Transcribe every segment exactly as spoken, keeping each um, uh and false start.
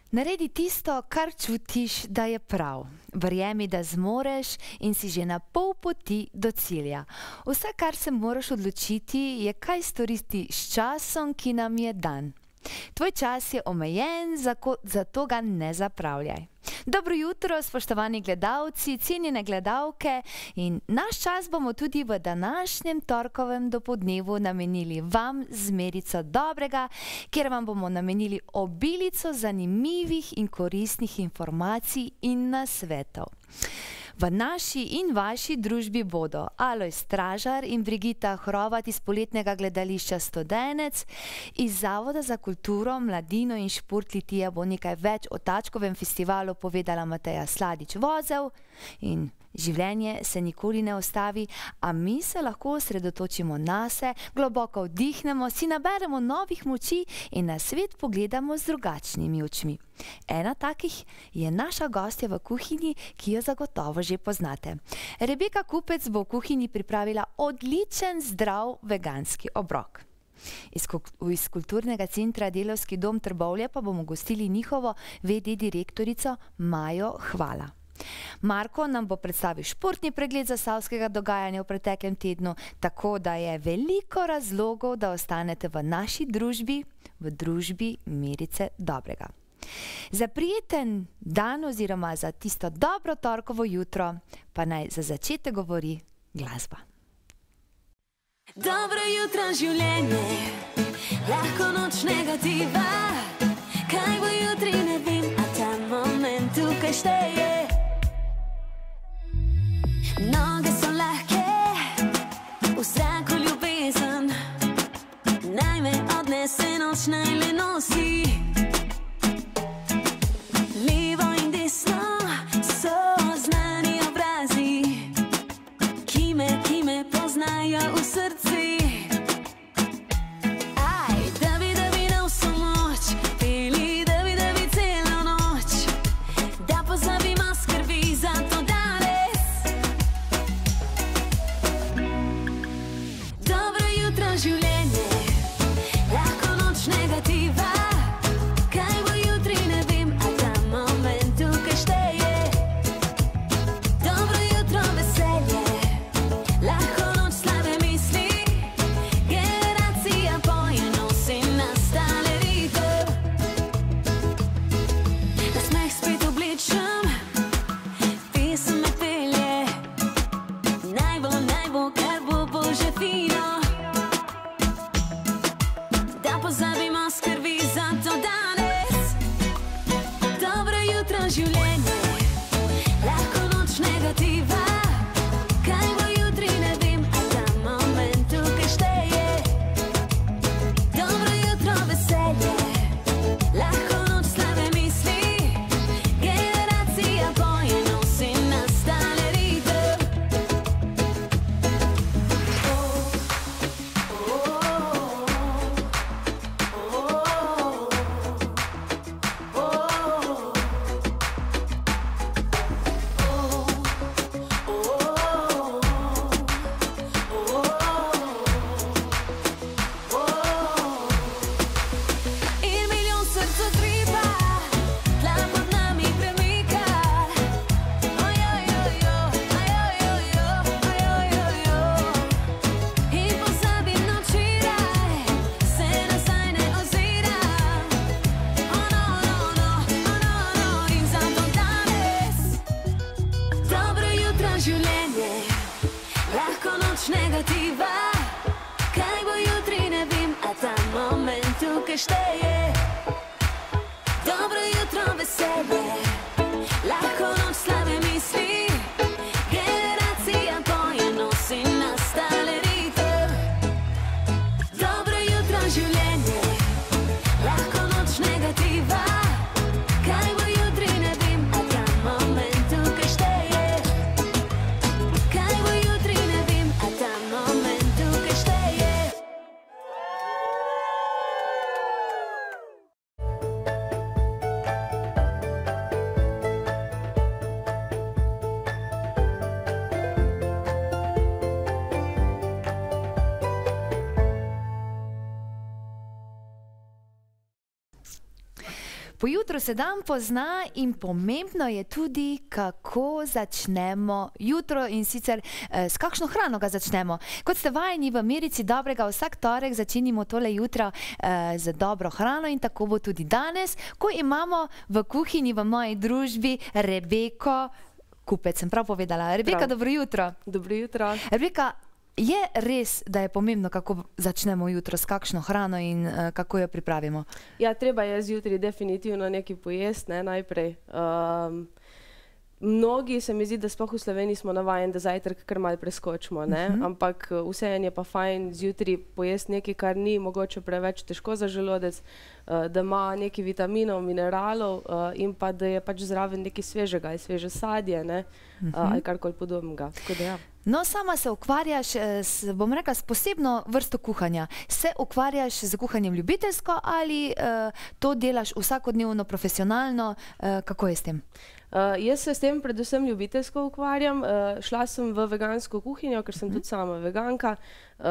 Naredi tisto, kar čutiš, da je prav. Verjemi, da zmoreš in si že na pol poti do cilja. Vse, kar se moraš odločiti, je, kaj storiti s časom, ki nam je dan. Tvoj čas je omejen, zato ga ne zapravljaj. Dobro jutro, spoštovani gledalci, cenjene gledalke, in naš čas bomo tudi v današnjem torkovem dopoldnevu namenili vam z merico dobrega, kjer vam bomo namenili obilico zanimivih in koristnih informacij in nasvetov. V naši in vaši družbi bodo Alojz Stražar in Brigita Hrovat iz Poletnega gledališča Studenec, iz Zavoda za kulturo, mladino in šport Litija bo nekaj več o Tačkovem festivalu povedala Mateja Sladič-Vozel in življenje se nikoli ne ustavi, a mi se lahko osredotočimo nase, globoko vdihnemo, si naberemo novih moči in na svet pogledamo z drugačnimi očmi. Ena takih je naša gostja v kuhinji, ki jo zagotovo že poznate. Rebeka Kupec bo v kuhinji pripravila odličen, zdrav veganski obrok. Iz, iz Kulturnega centra Delavski dom Trbovlje pa bomo gostili njihovo ve de direktorico Majo Hvala. Marko nam bo predstavil športni pregled zasavskega dogajanja v preteklem tednu, tako da je veliko razlogov, da ostanete v naši družbi, v družbi merice dobrega. Za prijeten dan oziroma za tisto dobro torkovo jutro pa naj za začetek govori glasba. Dobro jutro življenje, lahko noč negativa, kaj bo jutri ne vem, a ta moment tukaj šteje. Noge so lahke, v zraku ljubezen, naj me odnese noč, naj le nosi. Levo in desno so znani obrazi, ki me, ki me poznajo v srci. Aj, da bi, da bi dal vso moč, Po jutru se dan pozna in pomembno je tudi, kako začnemo jutro in sicer eh, s kakšno hrano ga začnemo. Kot ste vajeni v Americi dobrega, vsak torek začinimo tole jutro eh, z dobro hrano in tako bo tudi danes, ko imamo v kuhinji v moji družbi Rebeko Kupec. Sem prav povedala. Rebeka, prav. Dobro jutro. Dobro jutro. Rebeka, je res, da je pomembno, kako začnemo jutro, s kakšno hrano in uh, kako jo pripravimo? Ja, treba je zjutraj definitivno nekaj pojesti, ne, najprej. Um, mnogi se mi zdi, da sploh v Sloveniji smo navajeni, da zajtrk kar malo preskočimo, ne, uh -huh. ampak vseeno je pa fajn zjutraj pojesti nekaj, kar ni mogoče preveč težko za želodec, uh, da ima nekaj vitaminov, mineralov uh, in pa da je pač zraven nekaj svežega, ali sveže sadje, ne, uh -huh. uh, ali karkoli podobnega. Tako da ja. No, sama se ukvarjaš, s, bom rekla, s posebno vrsto kuhanja. Se ukvarjaš z kuhanjem ljubiteljsko ali uh, to delaš vsakodnevno, profesionalno? Uh, kako je s tem? Uh, jaz se s tem predvsem ljubiteljsko ukvarjam. Uh, šla sem v vegansko kuhinjo, ker sem uh -huh. tudi sama veganka, uh,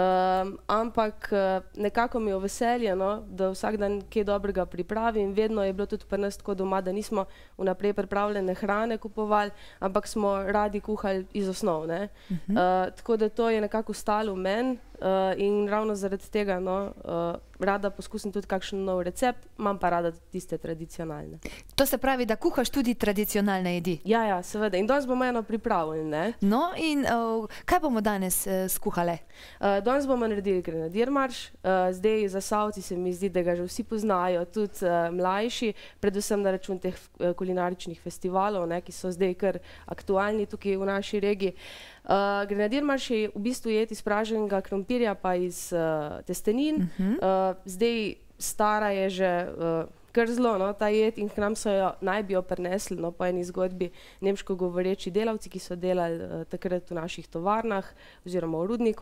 ampak uh, nekako mi je veselje, no, da vsak dan kaj dobrega pripravim. Vedno je bilo tudi pri nas tako doma, da nismo vnaprej pripravljene hrane kupovali, ampak smo radi kuhali iz osnov. Ne? Uh -huh. uh, tako da to je nekako stalo v meni. Uh, in ravno zaradi tega no, uh, rada poskusim tudi kakšen nov recept, imam pa rada tiste tradicionalne. To se pravi, da kuhaš tudi tradicionalne jedi? Ja, ja, seveda. In danes bomo eno pripravili, ne? No, in uh, kaj bomo danes uh, skuhale? Uh, danes bomo naredili grenadirmarš. Uh, zdaj Zasavci se mi zdi, da ga že vsi poznajo, tudi uh, mlajši, predvsem na račun teh uh, kulinaričnih festivalov, ne, ki so zdaj kar aktualni tukaj v naši regiji. Uh, grenadirmarš je v bistvu jed iz praženega krompirja pa iz uh, testenin. Uh -huh. uh, zdaj stara je že uh, kar zelo, no, ta jed, in k nam so jo naj bi jo prinesli, no, po eni zgodbi nemško govoreči delavci, ki so delali uh, takrat v naših tovarnah oziroma v rudniku.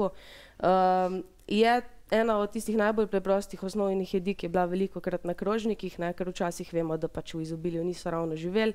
Uh, je ena od tistih najbolj preprostih osnovnih jedi, ki je bila velikokrat na krožnikih, ne, ker včasih vemo, da pač v izobilju niso ravno živeli.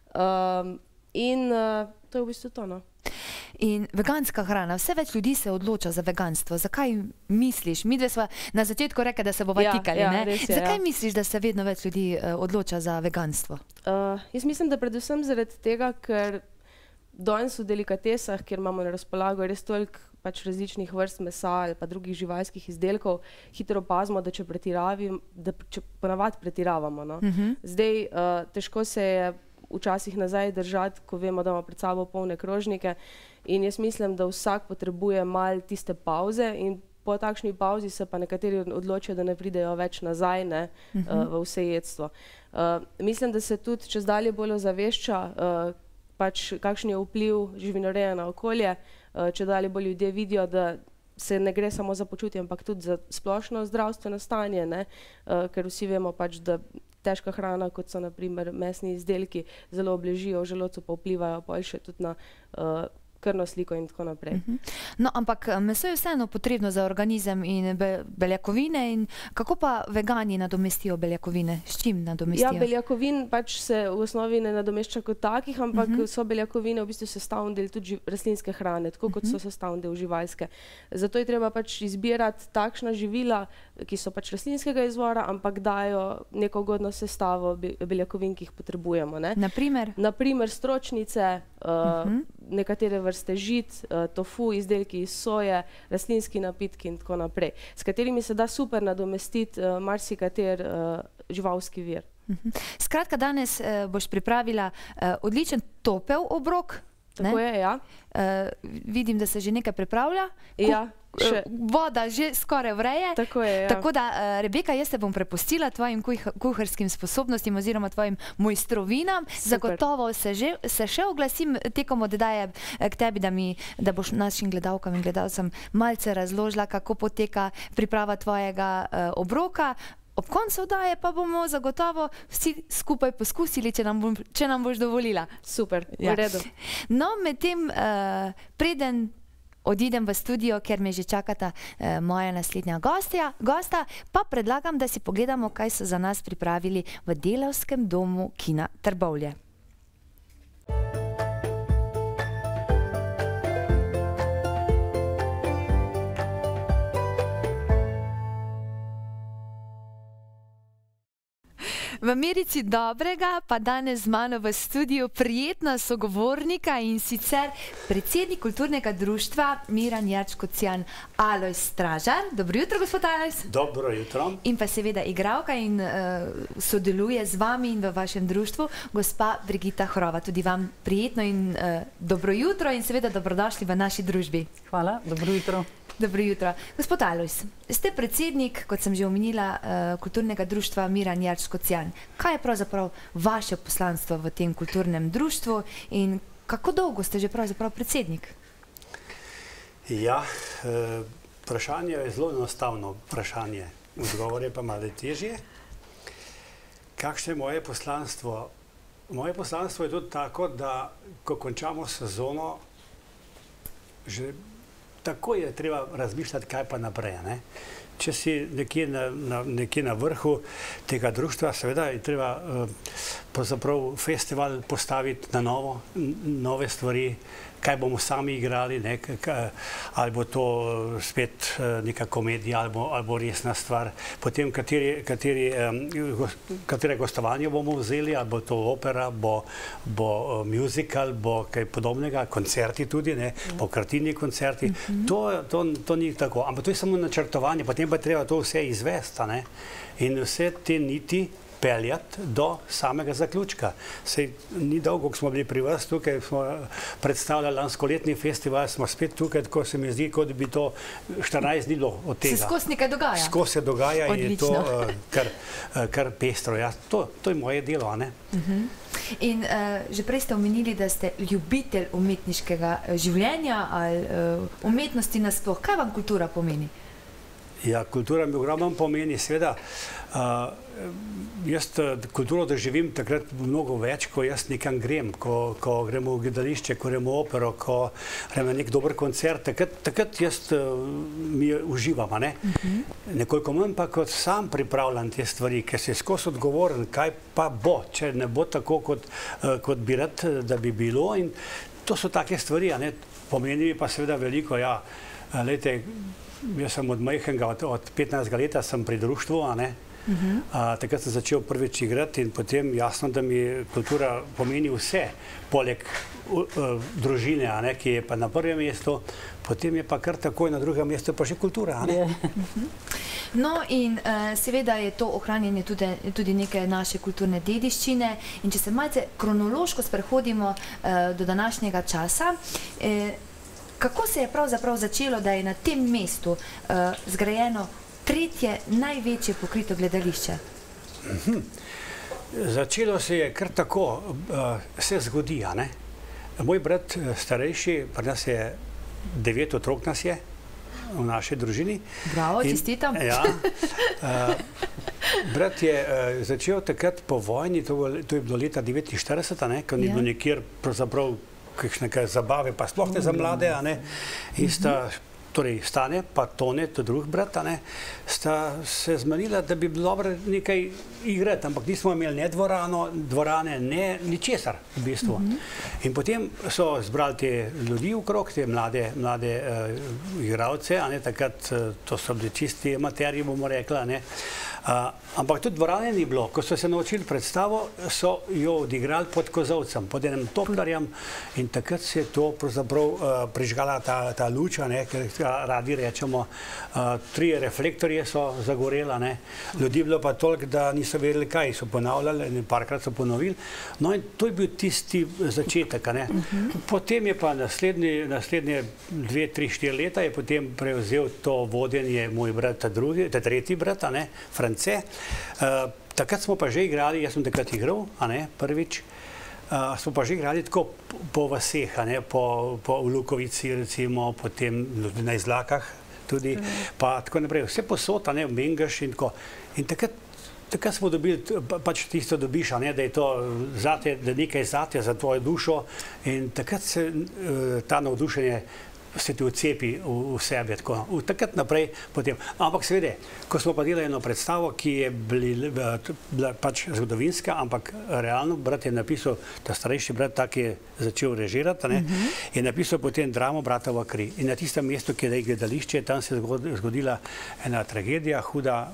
Uh, in uh, to je v bistvu to, no. In veganska hrana, vse več ljudi se odloča za veganstvo. Zakaj misliš? Midve sva na začetku rekla, da se bova ja, tikali, ja, ne? Res je, Zakaj ja. misliš, da se vedno več ljudi uh, odloča za veganstvo? Uh, jaz mislim, da predvsem zaradi tega, ker danes v delikatesah, kjer imamo na razpolago res toliko pač različnih vrst mesa ali pa drugih živalskih izdelkov, hitro opazimo, da če pretiravim, da če ponavadi pretiravamo, no. Uh -huh. Zdaj, uh, težko se je včasih nazaj držati, ko vemo, da imamo pred sabo polne krožnike, in jaz mislim, da vsak potrebuje malo tiste pauze, in po takšni pauzi se pa nekateri odločijo, da ne pridejo več nazaj, ne, uh -huh. uh, v vse jedstvo. Uh, mislim, da se tudi čez dalje bolj ozavešča, uh, pač kakšen je vpliv živinoreje na okolje, uh, če dalje bolj ljudje vidijo, da se ne gre samo za počutje, ampak tudi za splošno zdravstveno stanje, ne, uh, ker vsi vemo pač, da težka hrana, kot so na primer mesni izdelki, zelo obležijo v želodcu, pa vplivajo pol še tudi na uh, krvno sliko in tako naprej. Uh -huh. No, ampak meso je vseeno potrebno za organizem in be beljakovine. In kako pa vegani nadomestijo beljakovine? S čim nadomestijo? Ja, beljakovin pač se v osnovi ne nadomešča kot takih, ampak uh -huh. so beljakovine v bistvu sestavni del tudi rastlinske hrane, tako kot uh -huh. so sestavni del živalske. Zato je treba pač izbirati takšna živila, ki so pač rastlinskega izvora, ampak dajo neko ugodno sestavo beljakovin, ki jih potrebujemo, ne. Naprimer? Naprimer stročnice, uh, uh -huh. nekatere vrste žit, uh, tofu, izdelki iz soje, rastlinski napitki in tako naprej, s katerimi se da super nadomestiti uh, marsikater uh, živalski vir. Uh -huh. Skratka, danes uh, boš pripravila uh, odličen topel obrok. Tako ne? je, ja. Uh, vidim, da se že nekaj pripravlja. Ja, še. Voda že skoraj vreje. Tako je, ja. Tako da, uh, Rebeka, jaz te bom prepustila tvojim kuh kuharskim sposobnostim oziroma tvojim mojstrovinam. Super. Zagotovo se, že, se še oglasim tekom oddaje k tebi, da, mi, da boš našim gledalkam in gledalcem malce razložila, kako poteka priprava tvojega uh, obroka. Ob koncu oddaje pa bomo zagotovo vsi skupaj poskusili, če nam, bom, če nam boš dovolila. Super, ja. V redu. No, medtem uh, preden odidem v studio, ker me že čakata uh, moja naslednja gostja, gosta, pa predlagam, da si pogledamo, kaj so za nas pripravili v Delavskem domu kina Trbovlje. V merici dobrega pa danes z mano v studiu prijetna sogovornika in sicer predsednik kulturnega društva Miran Jerč-Kocijan, Alojz Stražar. Dobro jutro, gospod Alojz. Dobro jutro. In pa seveda igralka in uh, sodeluje z vami in v vašem društvu, gospa Brigita Hrova. Tudi vam prijetno in uh, dobro jutro in seveda dobrodošli v naši družbi. Hvala, dobro jutro. Dobro jutro. Gospod Alojz, ste predsednik, kot sem že omenila, kulturnega društva Miran Jerč-Kocijan. Kaj je pravzaprav vaše poslanstvo v tem kulturnem društvu in kako dolgo ste že pravzaprav predsednik? Ja, vprašanje je zelo enostavno vprašanje. Odgovor je pa malo težje. Kakšno je moje poslanstvo? Moje poslanstvo je tudi tako, da ko končamo sezono, že tako je treba razmišljati, kaj pa naprej. Ne? Če si nekje na, na, nekje na vrhu tega društva, seveda je treba uh, festival postaviti na novo, nove stvari, kaj bomo sami igrali, ne? Ali bo to spet uh, neka komedija, ali bo, ali bo resna stvar. Potem, kateri, kateri, um, katere gostovanje bomo vzeli, ali bo to opera, bo, bo uh, musical, bo kaj podobnega, koncerti tudi, ne? Pokratini koncerti. Mm-hmm. to, to, to ni tako, ampak to je samo načrtovanje, potem pa treba to vse izvesti, ne? In vse te niti peljati do samega zaključka. Sej ni dolgo, ko smo bili pri vas tukaj, smo predstavljali lanskoletni festival, smo spet tukaj, tako se mi zdi, kot bi to štirinajst dni bilo od tega. Se skozi nekaj dogaja? Skozi se dogaja in je to uh, kar, uh, kar pestro. Ja, to, to je moje delo, a ne? Uh-huh. In uh, že prej ste omenili, da ste ljubitelj umetniškega življenja ali uh, umetnosti nasploh. Kaj vam kultura pomeni? Ja, kultura mi ogromno pomeni, seveda. Uh, jaz kulturo doživim takrat mnogo več, ko jaz nekam grem, ko, ko gremo v gledališče, ko gremo v opero, ko gremo nek dober koncert, takrat, takrat jaz uh, mi uživam, ne? Uh-huh. Nekoliko manj pa, kot sam pripravljam te stvari, ker si skozi odgovoren, kaj pa bo, če ne bo tako, kot, uh, kot bi rad, da bi bilo. In to so take stvari, a ne? Pomeni pa seveda veliko, ja, lejte, jaz sem od majhnega, od, od petnajstega leta sem pri društvu, a ne? Uh-huh. a, takrat sem začel prvič igrati in potem jasno, da mi kultura pomeni vse, poleg uh, uh, družine, a ne, ki je pa na prvem mestu, potem je pa kar takoj na drugem mestu pa še kultura, a ne? Uh-huh. No in uh, seveda je to ohranjanje tudi, tudi neke naše kulturne dediščine in če se malce kronološko sprehodimo uh, do današnjega časa, eh, kako se je pravzaprav začelo, da je na tem mestu uh, zgrajeno tretje največje pokrito gledališče? Mhm. Začelo se je kar tako, uh, se zgodi, a ne? Moj brat starejši, pri nas je devet otrok nas je v naši družini. Bravo, čestitam. Ja, uh, brat je uh, začel takrat po vojni, to, to je bilo leta devetinštirideset, a ne, ko ni bilo nikjer pravzaprav kakšne zabave, pa sploh ne za mlade, a ne, in sta, torej Stane, pa Tone, to drug brat, a ne, sta se zmenila, da bi bilo dobro nekaj igrati, ampak nismo imeli ne dvorano, dvorane, ne ničesar v bistvu. In potem so zbrali te ljudi okrog, te mlade, mlade uh, igralce, a ne, takrat uh, to so bili čisti amaterji, bomo rekli, a ne. Uh, ampak tudi dvorane ni bilo. Ko so se naučili predstavo, so jo odigrali pod kozovcem, pod enim toplarjem in takrat se je to pravzaprav uh, prižgala ta, ta luč, ne, ker radi rečemo, uh, tri reflektorje so zagorela, ne. Ljudi je bilo pa toliko, da niso vedeli kaj, so ponavljali in parkrat so ponovili. No in to je bil tisti začetek, ne. Potem je pa naslednji, naslednje dve, tri, štiri leta je potem prevzel to vodenje moj brat, ta drugi, ta tretji brat, a ne, France. Uh, takrat smo pa že igrali, jaz sem takrat igral, a ne, prvič, uh, smo pa že igrali tako po vaseh, a ne, po, po v Lukovici recimo, potem na Izlakah tudi, pa tako naprej, vse posod, a ne, v Mengeš in tako. In takrat, takrat smo dobili, pač tisto dobiš, a ne, da je to zate, da nekaj zate za tvojo dušo in takrat se uh, ta navdušenje se ti vcepi v, v sebe, tako, v, takrat naprej potem. Ampak seveda, ko smo pa delali eno predstavo, ki je bila, bila pač zgodovinska, ampak realno, brat je napisal, ta starejši brat, tak je začel režirati, ne, uh-huh. je napisal potem dramo Bratova kri. In na tistem mestu, ki je gledališče, tam se je zgodila ena tragedija, huda,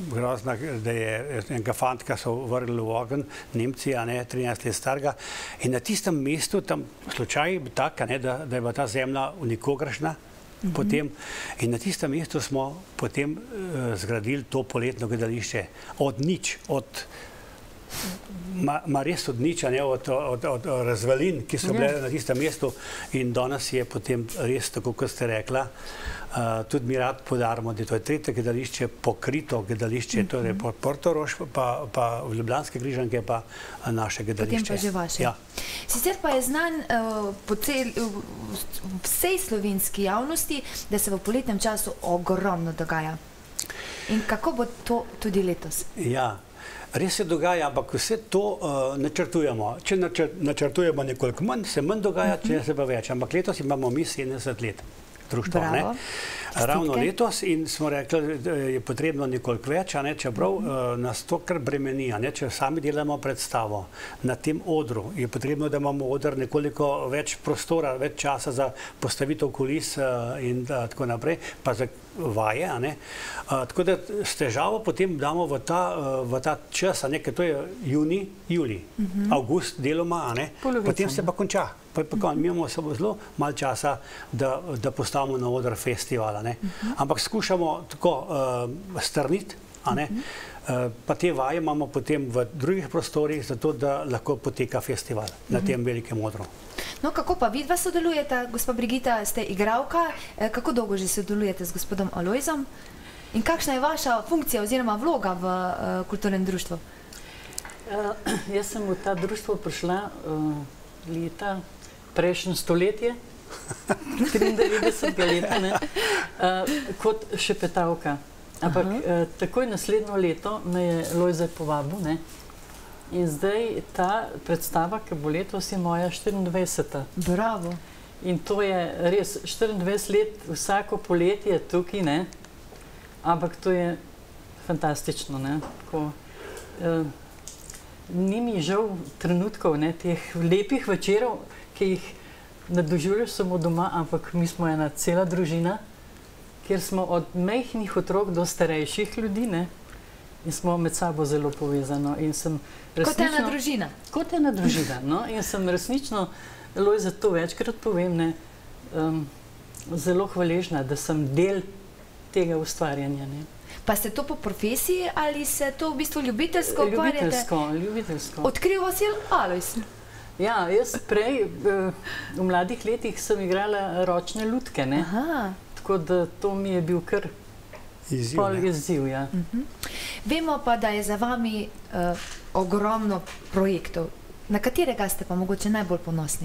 grozna, da je enega fantka so vrgli v ogenj, Nemci, a ne, trinajst let starega. In na tistem mestu, tam slučaj je tak, a ne, da, da je bila ta zemlja nikogaršna. Mm-hmm. Potem, in na tistem mestu smo potem uh, zgradili to poletno gledališče. Od nič, od Ma, ma res od nič, ne, od, od, od razvalin, ki so bile yeah. na tistem mestu, in danes je potem res, tako kot ste rekla, uh, tudi mi rad podarimo, da to je tretje gledališče, pokrito gledališče, mm-hmm. torej Portorož, pa, pa v Ljubljanske Križanke, pa naše gledališče. Potem pa že vaše. Ja. Sicer pa je znan uh, po cel, v, v vsej slovenski javnosti, da se v poletnem času ogromno dogaja. In kako bo to tudi letos? Ja. Res se dogaja, ampak vse to uh, načrtujemo. Če načr načrtujemo nekoliko manj, se manj dogaja, če se pa več. Ampak letos imamo mi sedemdeset let društva. Ne? Ravno letos in smo rekli, da je potrebno nekoliko več, a ne, čeprav uh, nas to kar bremeni, a ne, če sami delamo predstavo na tem odru, je potrebno, da imamo odr nekoliko več prostora, več časa za postavitev kulis uh, in uh, tako naprej, pa za vaje, a ne. Uh, tako da s težavo potem damo v ta, uh, v ta čas, a ne, ker to je juni, juli, uh-huh. avgust deloma, a ne, polovica, potem se pa konča. Pa, pa, uh-huh. Mi imamo samo zelo malo časa, da, da postavimo na odr festivala, ne. Uh-huh. Ampak skušamo tako uh, strniti, a ne, uh-huh. uh, pa te vaje imamo potem v drugih prostorih, zato da lahko poteka festival uh-huh. na tem velikem odru. No, kako pa vidva sodelujete, gospa Brigita, ste igralka, kako dolgo že sodelujete z gospodom Alojzom in kakšna je vaša funkcija oziroma vloga v uh, kulturnem društvu? Uh, jaz sem v ta društvo prišla uh, leta prejšnje stoletje, triindevetdesetega leta, ne, uh, kot šepetavka. Ampak uh, takoj naslednjo leto me je Lojze povabil, ne. In zdaj ta predstava, ki bo letos, je moja štiriindvajseta. Bravo. In to je res štiriindvajset let, vsako poletje tukaj, ne? Ampak to je fantastično, ne? Tako, eh, ni mi žal trenutkov, ne, teh lepih večerov, ki jih ne doživljaš samo doma, ampak mi smo ena cela družina, kjer smo od majhnih otrok do starejših ljudi, ne? In smo med sabo zelo povezano. In sem resnično, kot ena družina. Kot ena družina, no. In sem resnično, Lojze, to večkrat povem, ne, um, zelo hvaležna, da sem del tega ustvarjanja, ne. Pa ste to po profesiji ali se to v bistvu ljubiteljsko ukvarjate? Ljubiteljsko, ljubiteljsko. Odkril vas je Alojz? Ja, jaz prej, v mladih letih sem igrala ročne lutke, ne. Aha. Tako da to mi je bil kar izziv, pol izziv, ja. Uh-huh. Vemo pa, da je za vami uh, ogromno projektov. Na katerega ste pa mogoče najbolj ponosni?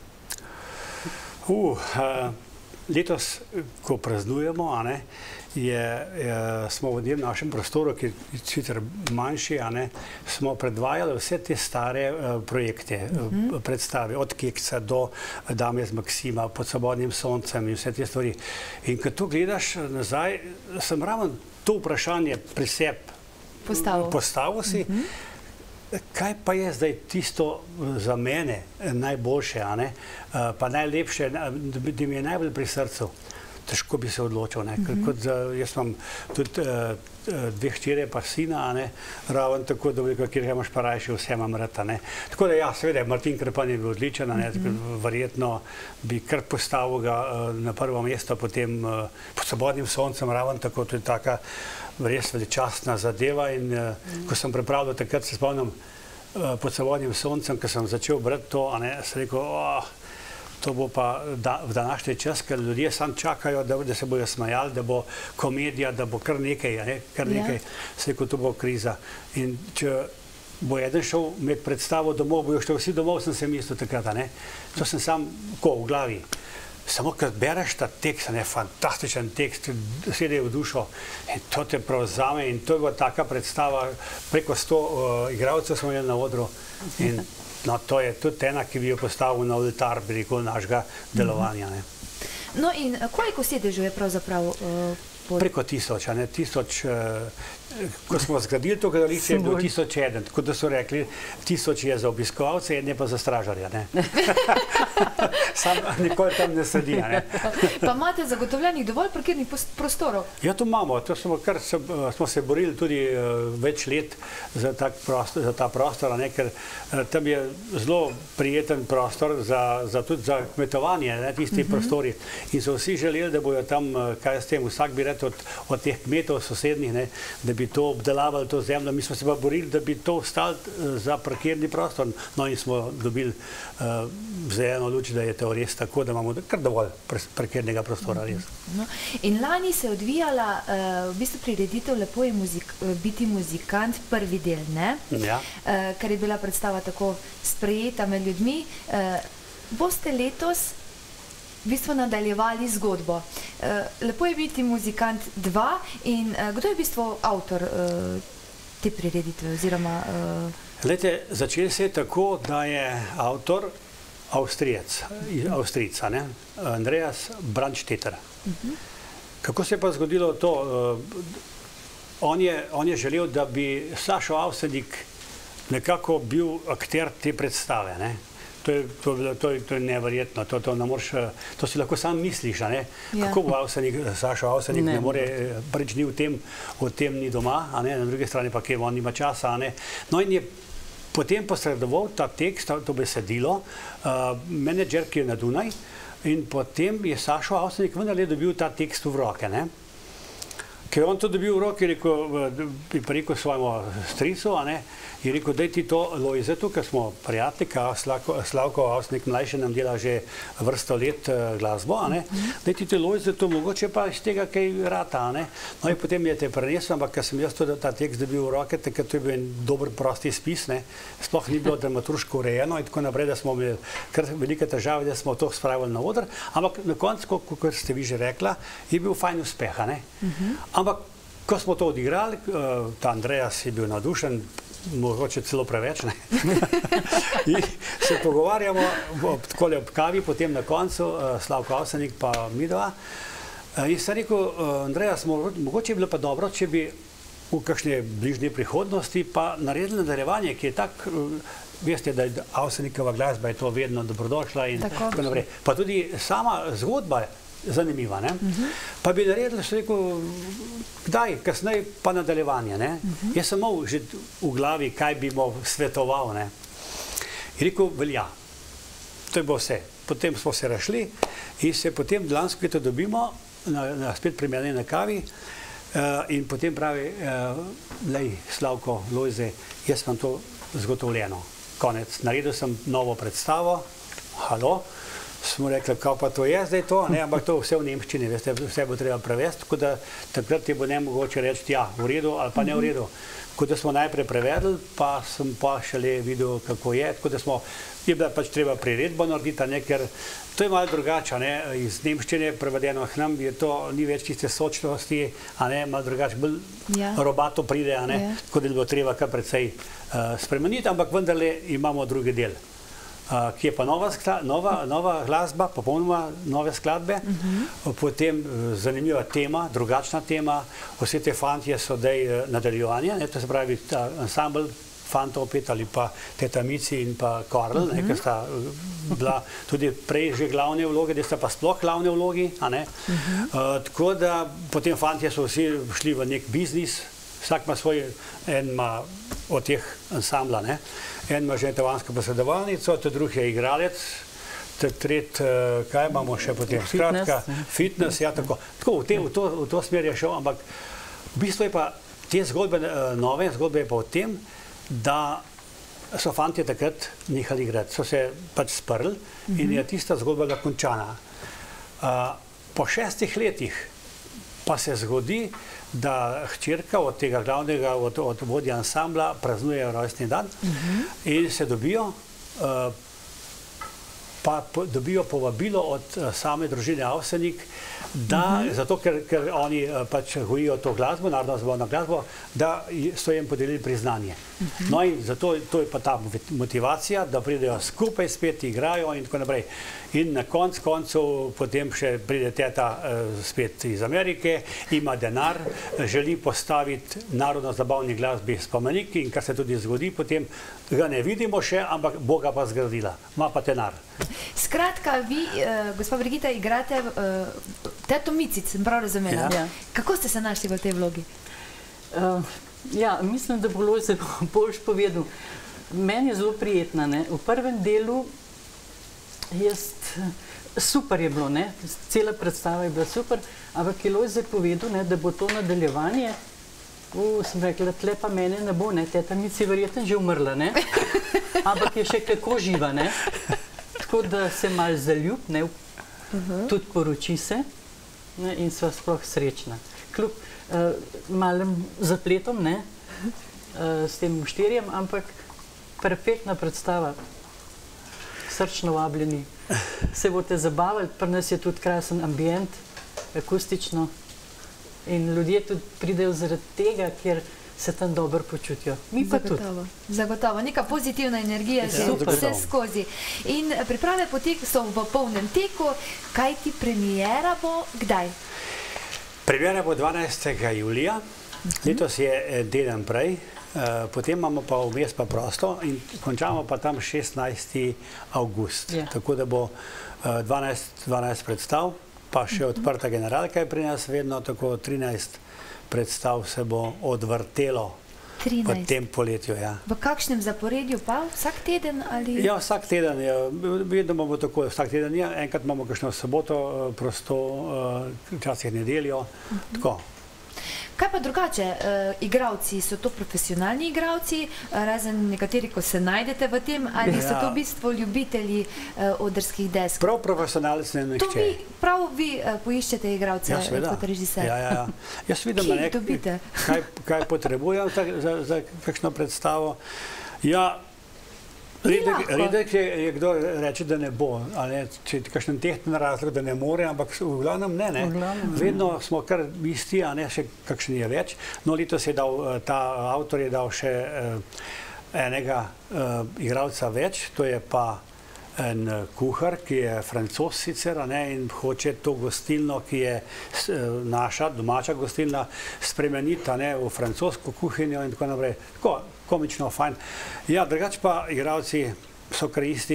Uh, uh, letos, ko praznujemo, a ne, je, je, smo v tem našem prostoru, ki je sicer manjši, a ne, smo predvajali vse te stare uh, projekte, uh-huh. predstave, od Kekca do Dame z Maksima, Pod svobodnim soncem in vse te stvari. In ko to gledaš nazaj, sem ravno to vprašanje pri sebi postavil. Postavil si, uh-huh. kaj pa je zdaj tisto za mene najboljše, a ne, uh, pa najlepše, da mi je najbolj pri srcu. Težko bi se odločil, ne, ker kot za, jaz imam tudi uh, dve hčere pa sina, a ne, raven tako, da veliko, kjer imaš pa rajši, vse imam rad, a ne. Tako da ja, seveda, Martin Krpan je bil odličen, a ne, verjetno bi kar postavil ga uh, na prvo mesto, potem uh, Pod svobodnim soncem, raven tako, to je taka res veličastna zadeva in uh, ko sem pripravljal takrat, se spomnim, uh, Pod svobodnim soncem, ko sem začel brati to, a ne, sem rekel, oh, to bo pa da, v današnji čas, ker ljudje sam čakajo, da, da se bojo smajali, da bo komedija, da bo kar nekaj, ne, kar nekaj, se kot to bo kriza. In če bo eden šel med predstavo domov, bojo šli vsi domov, sem se mislil takrat, ne. To sem sam, ko, v glavi. Samo, ker bereš ta tekst, ne, fantastičen tekst, sede v dušo in to te prevzame in to je bila taka predstava, preko sto uh, igralcev smo imeli na odru in no, to je tudi ena, ki bi jo postavil na oltar, bi rekel, našega delovanja, ne. No in koliko sedežev je pravzaprav uh, Preko tisoč, a ne tisoč, ko smo zgradili to gledališče, je bilo tisoč eden, tako da so rekli, tisoč je za obiskovalce, en je pa za stražarja, ne. Sam nikoli tam ne sedi, a ne. Pa imate zagotovljenih dovolj parkirnih prostorov? Ja, to imamo, to smo, kar se, smo se borili tudi več let za, tak prostor, za ta prostor, a ne, ker tam je zelo prijeten prostor za, za tudi za kmetovanje, ne, tisti uh-huh. prostori. In so vsi želeli, da bojo tam, kaj s tem, vsak bi rekel od, od teh kmetov sosednjih, ne, da bi to obdelavali, to zemljo. Mi smo se pa borili, da bi to ostalo za parkirni prostor. No in smo dobili uh, zeleno luč, da je to res tako, da imamo kar dovolj parkirnega prostora. Res. No. In lani se je odvijala uh, v bistvu prireditev Lepo je muzik, biti muzikant, prvi del, ne? Ja. Uh, ker je bila predstava tako sprejeta med ljudmi. Uh, boste letos v bistvu nadaljevali zgodbo. Lepo je biti muzikant dva in kdo je v bistvu avtor te prireditve oziroma... Glejte, začeli se je tako, da je avtor Avstrijec, Avstrijca, ne? Andreas Brandstetter. Kako se je pa zgodilo to? On je, on je želel, da bi Sašo Avsenik nekako bil akter te predstave, ne? To je, to, to, to je neverjetno, to, to, ne moreš, to si lahko sam misliš, a ne? Ja. Kako bo Avsenik, Sašo Avsenik ne, ne more, prvič ni v tem, v tem ni doma, a ne? Na druge strani pa, kaj on nima časa, a ne? No in je potem posredoval ta tekst, to besedilo, uh, menedžer, ki je na Dunaj, in potem je Sašo Avsenik vendarle dobil ta tekst v roke, ne? Ker on to dobil v roki, je rekel, bi pa rekel svojemu stricu, a ne, je rekel, daj ti to Lojzetu, ker smo prijatelji, Slavko, Slavko Avsenik mlajši nam dela že vrsto let glasbo, a ne, daj ti to Lojzetu, mogoče pa iz tega kaj rata, a ne. No in potem je te prenesel, ampak ker sem jaz to, ta tekst dobil v roke, takrat to je bil en dober prosti spis, ne, sploh ni bilo dramaturško urejeno in tako naprej, da smo imeli kar velike težave, da smo to spravili na oder, ampak na koncu, kot ste vi že rekla, je bil fajn uspeh, a ne. Ampak, ko smo to odigrali, ta Andreas je bil navdušen, mogoče celo preveč, ne? In se pogovarjamo takole ob kavi, potem na koncu, Slavko Avsenik pa midva. In sem rekel, Andreas, mogoče je bilo pa dobro, če bi v kakšne bližnje prihodnosti pa naredili nadaljevanje, ki je tak, veste, da je Avsenikova glasba je to vedno dobrodošla in tako naprej. Pa tudi sama zgodba zanimiva, ne? Uh-huh. Pa bi naredili, so rekel, kdaj, kasneje pa nadaljevanje, ne? Uh-huh. Jaz sem imel že v glavi, kaj bi mu svetoval, ne? In rekel, velja. To je bilo vse. Potem smo se rašli in se potem lansko leto dobimo, na, na spet pri meni na kavi, uh, in potem pravi, uh, lej, Slavko, Lojze, jaz imam to zgotovljeno. Konec. Naredil sem novo predstavo, halo, smo rekli, kao pa to je zdaj to, ne, ampak to vse v nemščini, veste, vse bo treba prevesti, tako da takrat je bo nemogoče reči, ja, v redu ali pa ne v redu. Tako da smo najprej prevedli, pa sem pa šele videl, kako je, tako da smo, je bila pač treba priredbo narediti, ne, ker to je malo drugače, ne, iz nemščine prevedeno k nam, je to, ni več tiste sočnosti, a ne, malo drugače, bolj ja. robato pride, a ne, ja. tako da je bilo treba kar precej uh, spremeniti, ampak vendarle imamo drugi del. Uh, ki je pa nova, nova, nova glasba, popolnoma nove skladbe, uh-huh. potem uh, zanimiva tema, drugačna tema, vse te fantje so dej uh, nadaljevanje, ne, to se pravi ta ansambl fantov opet ali pa teta Mici in pa Karl, uh-huh. ne, ker sta uh, bila tudi prej že glavne vloge, da sta pa sploh glavne vlogi, a ne. Uh-huh. uh, tako da potem fantje so vsi šli v nek biznis, vsak ima svoj, en ima od teh ansambla, ne. En ima že tavansko posredovalnico, to drug je igralec, to tret, kaj imamo še potem? Skratka, fitness, ja, tako. Tako, v, te, v, to, v to smer je šel, ampak v bistvu je pa te zgodbe, nove zgodbe je pa v tem, da so fantje takrat nehali igrati, so se pač sprli in je tista zgodba končana. Po šestih letih pa se zgodi, da hčerka od tega glavnega, od, od vodja ansambla praznuje rojstni dan uh-huh. in se dobijo, uh, pa po, dobijo povabilo od uh, same družine Avsenik, da, uh-huh. zato ker, ker oni uh, pač gojijo to glasbo, narodno zabavno glasbo, da so jim podelili priznanje. No in zato to je pa ta motivacija, da pridejo skupaj spet, igrajo in tako naprej. In na konc koncev potem še pride teta spet iz Amerike, ima denar, želi postaviti narodno-zabavni glasbi spomenik in kar se tudi zgodi, potem ga ne vidimo še, ampak bo ga pa zgradila, ima pa denar. Skratka, vi, gospa Brigita, igrate teto Micic, sem prav razumela. Kako ste se našli v tej vlogi? Ja, mislim, da bo Lojze boljš povedal. Meni je zelo prijetna. V prvem delu super je bilo, cela predstava je bila super, ampak je Lojze povedal, da bo to nadaljevanje, sem rekla, tle pa mene ne bo, teta Mici je verjetno že umrla, ampak je še kako živa. Tako da se malo zaljub, tudi poroči se in sva sploh srečna. Kljub malem zapletom s tem štirjem, ampak perfektna predstava. Srčno vabljeni. Se boste zabavali, pri nas je tudi krasen ambient, akustično in ljudje tudi pridejo zaradi tega, ker se tam dobro počutijo. Mi pa tudi. Zagotovo. Neka pozitivna energija že vse skozi. In priprave so v polnem teku, kajti premiera bo kdaj? Premiera bo dvanajstega julija, letos je teden prej, potem imamo pa vmes pa prosto in končamo pa tam šestnajsti avgust. Tako da bo dvanajst predstav, pa še odprta generalka je pri nas vedno, tako trinajst predstav se bo odvrtelo v tem poletju. V kakšnem zaporedju pa? Vsak teden ali? Ja, vsak teden. Vedno bomo tako, vsak teden je. Enkrat imamo kakšno soboto prosto, včasih nedeljo. Tako. Kaj pa drugače? Igravci, so to profesionalni igravci, razen nekateri, ko se najdete v tem, ali so to v bistvu ljubitelji odrskih desk? Prav profesionalec ne nihče. To vi, prav vi poiščete igravce kot režiser? Ja, ja, ja. Jaz vidim, Kje jih dobite? Kaj potrebujem za kakšno predstavo. Ja, redek je kdo reče, da ne bo, če je kakšen tehten razlog, da ne more, ampak v glavnem ne, ne. Vedno smo kar isti, a ne, še kakšen je več. No, letos je dal, ta avtor je dal še enega igralca več, to je pa en kuhar, ki je Francoz sicer, a ne, in hoče to gostilno, ki je naša, domača gostilna, spremeniti, a ne, v francosko kuhinjo in tako naprej. Tako, komično, fajn. Ja, drugač pa igralci so kar isti.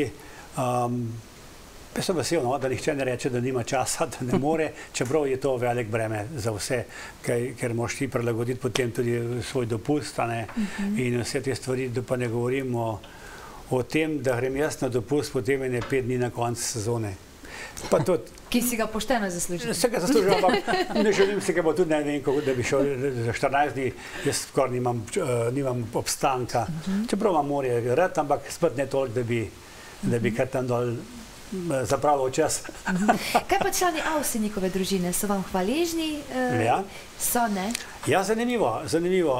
Jaz sem vesel, da nihče ne reče, da nima časa, da ne more, čeprav je to velik breme za vse, ker moraš ti prilagoditi potem tudi svoj dopust, a ne, in vse te stvari, da pa ne govorim o tem, da grem jaz na dopust, potem je ne pet dni na konc sezone. Ki si ga pošteno zaslužil. Se ga zaslužil, ampak ne želim se ga bo tudi ne vem, da bi šel za štirinajst dni, jaz skoraj nimam obstanka. Čeprav imam morje rad, ampak spet ne toliko, da bi kar tam dol zapravil čas. Kaj pa člani Avsi njihove družine? So vam hvaležni? So, ne? Ja, zanimivo, zanimivo.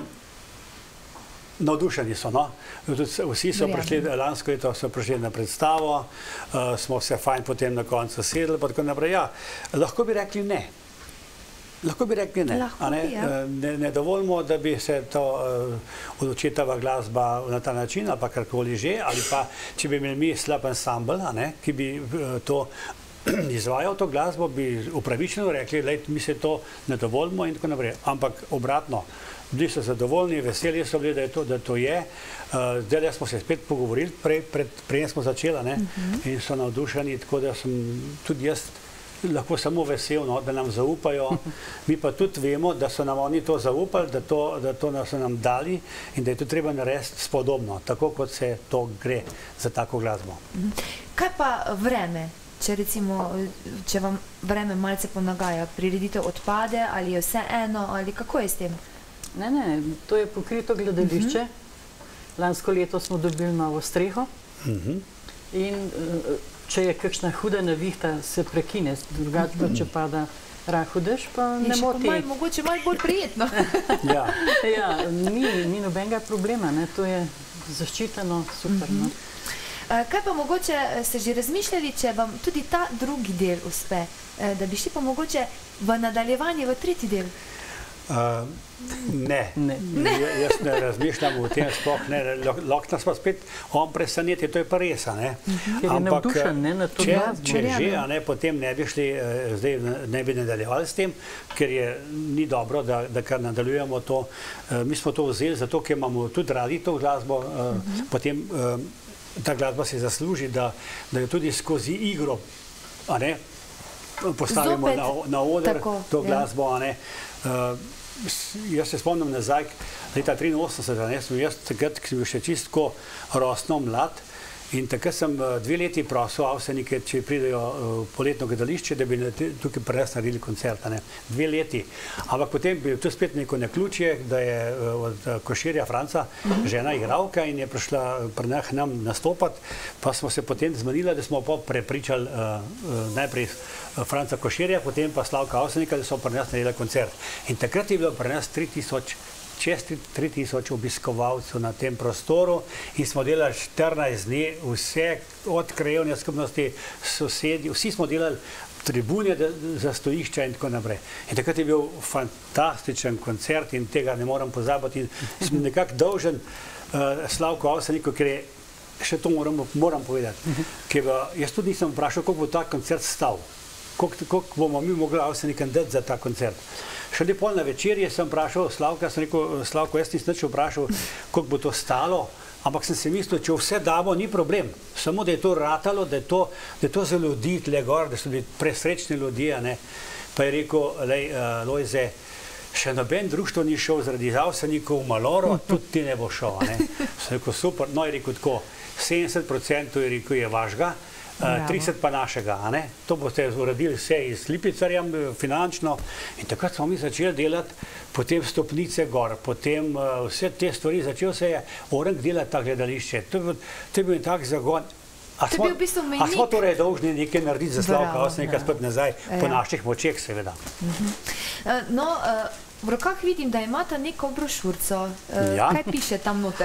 Navdušeni so, no. Vsi so prišli, lansko leto so prišli na predstavo, smo se fajn potem na koncu sedeli, pa tako naprej. Ja, lahko bi rekli ne. Lahko bi rekli ne. Ne dovolimo, da bi se to od očetova glasba na ta način, ali pa karkoli že, ali pa, če bi imeli mi slab ansambl, ki bi to izvajal to glasbo, bi upravičeno rekli, mi se to ne dovolimo in tako naprej. Ampak obratno, bili so zadovoljni, veseli so bili, da to je. Zdaj smo se spet pogovorili, prej smo začeli in so navdušeni, tako da sem tudi jaz lahko samo vesel, da nam zaupajo. Mi pa tudi vemo, da so nam oni to zaupali, da to so nam dali in da je to treba narediti spodobno, tako kot se to gre za tako glasbo. Kaj pa vreme? Če recimo, če vam vreme malce ponagaja, prireditev odpade ali je vse eno, ali kako je s tem? Ne, ne, to je pokrito gledališče. Lansko leto smo dobili novo streho in če je kakšna huda nevihta, se prekine, drugače pa če pada rahel dež, pa ne moti. Mogoče malo bolj prijetno. Ja, ni nobenega problema, to je zaščiteno, super. Kaj pa mogoče ste že razmišljali, če vam tudi ta drugi del uspe, da bi šli pa mogoče v nadaljevanje v tretji del? Uh, ne. Ne. Ne. Jaz ne razmišljam o tem, sploh ne. Lahko nas pa spet on preseneti, to je pa res, a ne. Ker je navdušen, ne, na to če, glasbo. če Ja, že, ne. a ne, potem ne bi šli, eh, zdaj ne bi nadaljevali s tem, ker je ni dobro, da, da kar nadaljujemo to. Eh, mi smo to vzeli zato, ker imamo tudi radi to glasbo, eh, uh -huh. potem eh, ta glasba se zasluži, da, da jo tudi skozi igro, a ne, postavimo Zopet na, na oder tako, to ja. glasbo, a ne. Uh, jaz se spomnim nazaj, leta triinosemdeset, ne, sem jaz takrat, ki sem bil še čisto rosno mlad, in takrat sem dve leti prosil Avsenike, če pridejo v poletno gledališče, da bi tukaj pri nas naredili koncert, ne. Dve leti. Ampak potem bi tu spet neko naključje, da je od Koširja Franca žena igralka in je prišla pri nas nam nastopati, pa smo se potem zmenili, da smo pa prepričali uh, uh, najprej Franca Koširja, potem pa Slavka Avsenika, da so pri nas naredili koncert. In takrat je bilo pri nas tri tisoč čez tri tisoč obiskovalcev na tem prostoru in smo delali štirinajst dni, vse od krajevne skupnosti, sosedi, vsi smo delali tribune za stojišča in tako naprej. In takrat je bil fantastičen koncert in tega ne moram pozabiti. In sem nekako dolžen uh, Slavku Avseniku, ker je, še to moram, moram povedati, ker jaz tudi nisem vprašal, koliko bo ta koncert stal, koliko, koliko bomo mi mogli Avsenikom dati za ta koncert. Šele pol na večerje sem vprašal Slavka, sem rekel, Slavko, jaz nisem nič vprašal, koliko bo to stalo, ampak sem si mislil, če vse damo, ni problem. Samo, da je to ratalo, da je to, da je to za ljudi tle gor, da so bili presrečni ljudje, ne. Pa je rekel, lej, uh, Lojze, še noben društvo ni šel zaradi Avsenikov v Maloro, tudi ti ne bo šel, ne. Sem rekel, super, no je rekel tako, sedemdeset procentov je rekel, je vašega, Uh, trideset pa našega, a ne? To boste uredili vse iz Lipicarjem, finančno. In takrat smo mi začeli delati, potem stopnice gor, potem uh, vse te stvari, začel se je Orang delati ta gledališče. To, to je bil tak zagon. A To je smo, bil v bistvu a mejnik. smo torej dolžni nekaj narediti za Slavka Bravo, Avsenika spet nazaj, Ja. po naših močeh seveda. Uh, no, uh, v rokah vidim, da imata neko brošurco. Uh, Ja. Kaj piše tam noter?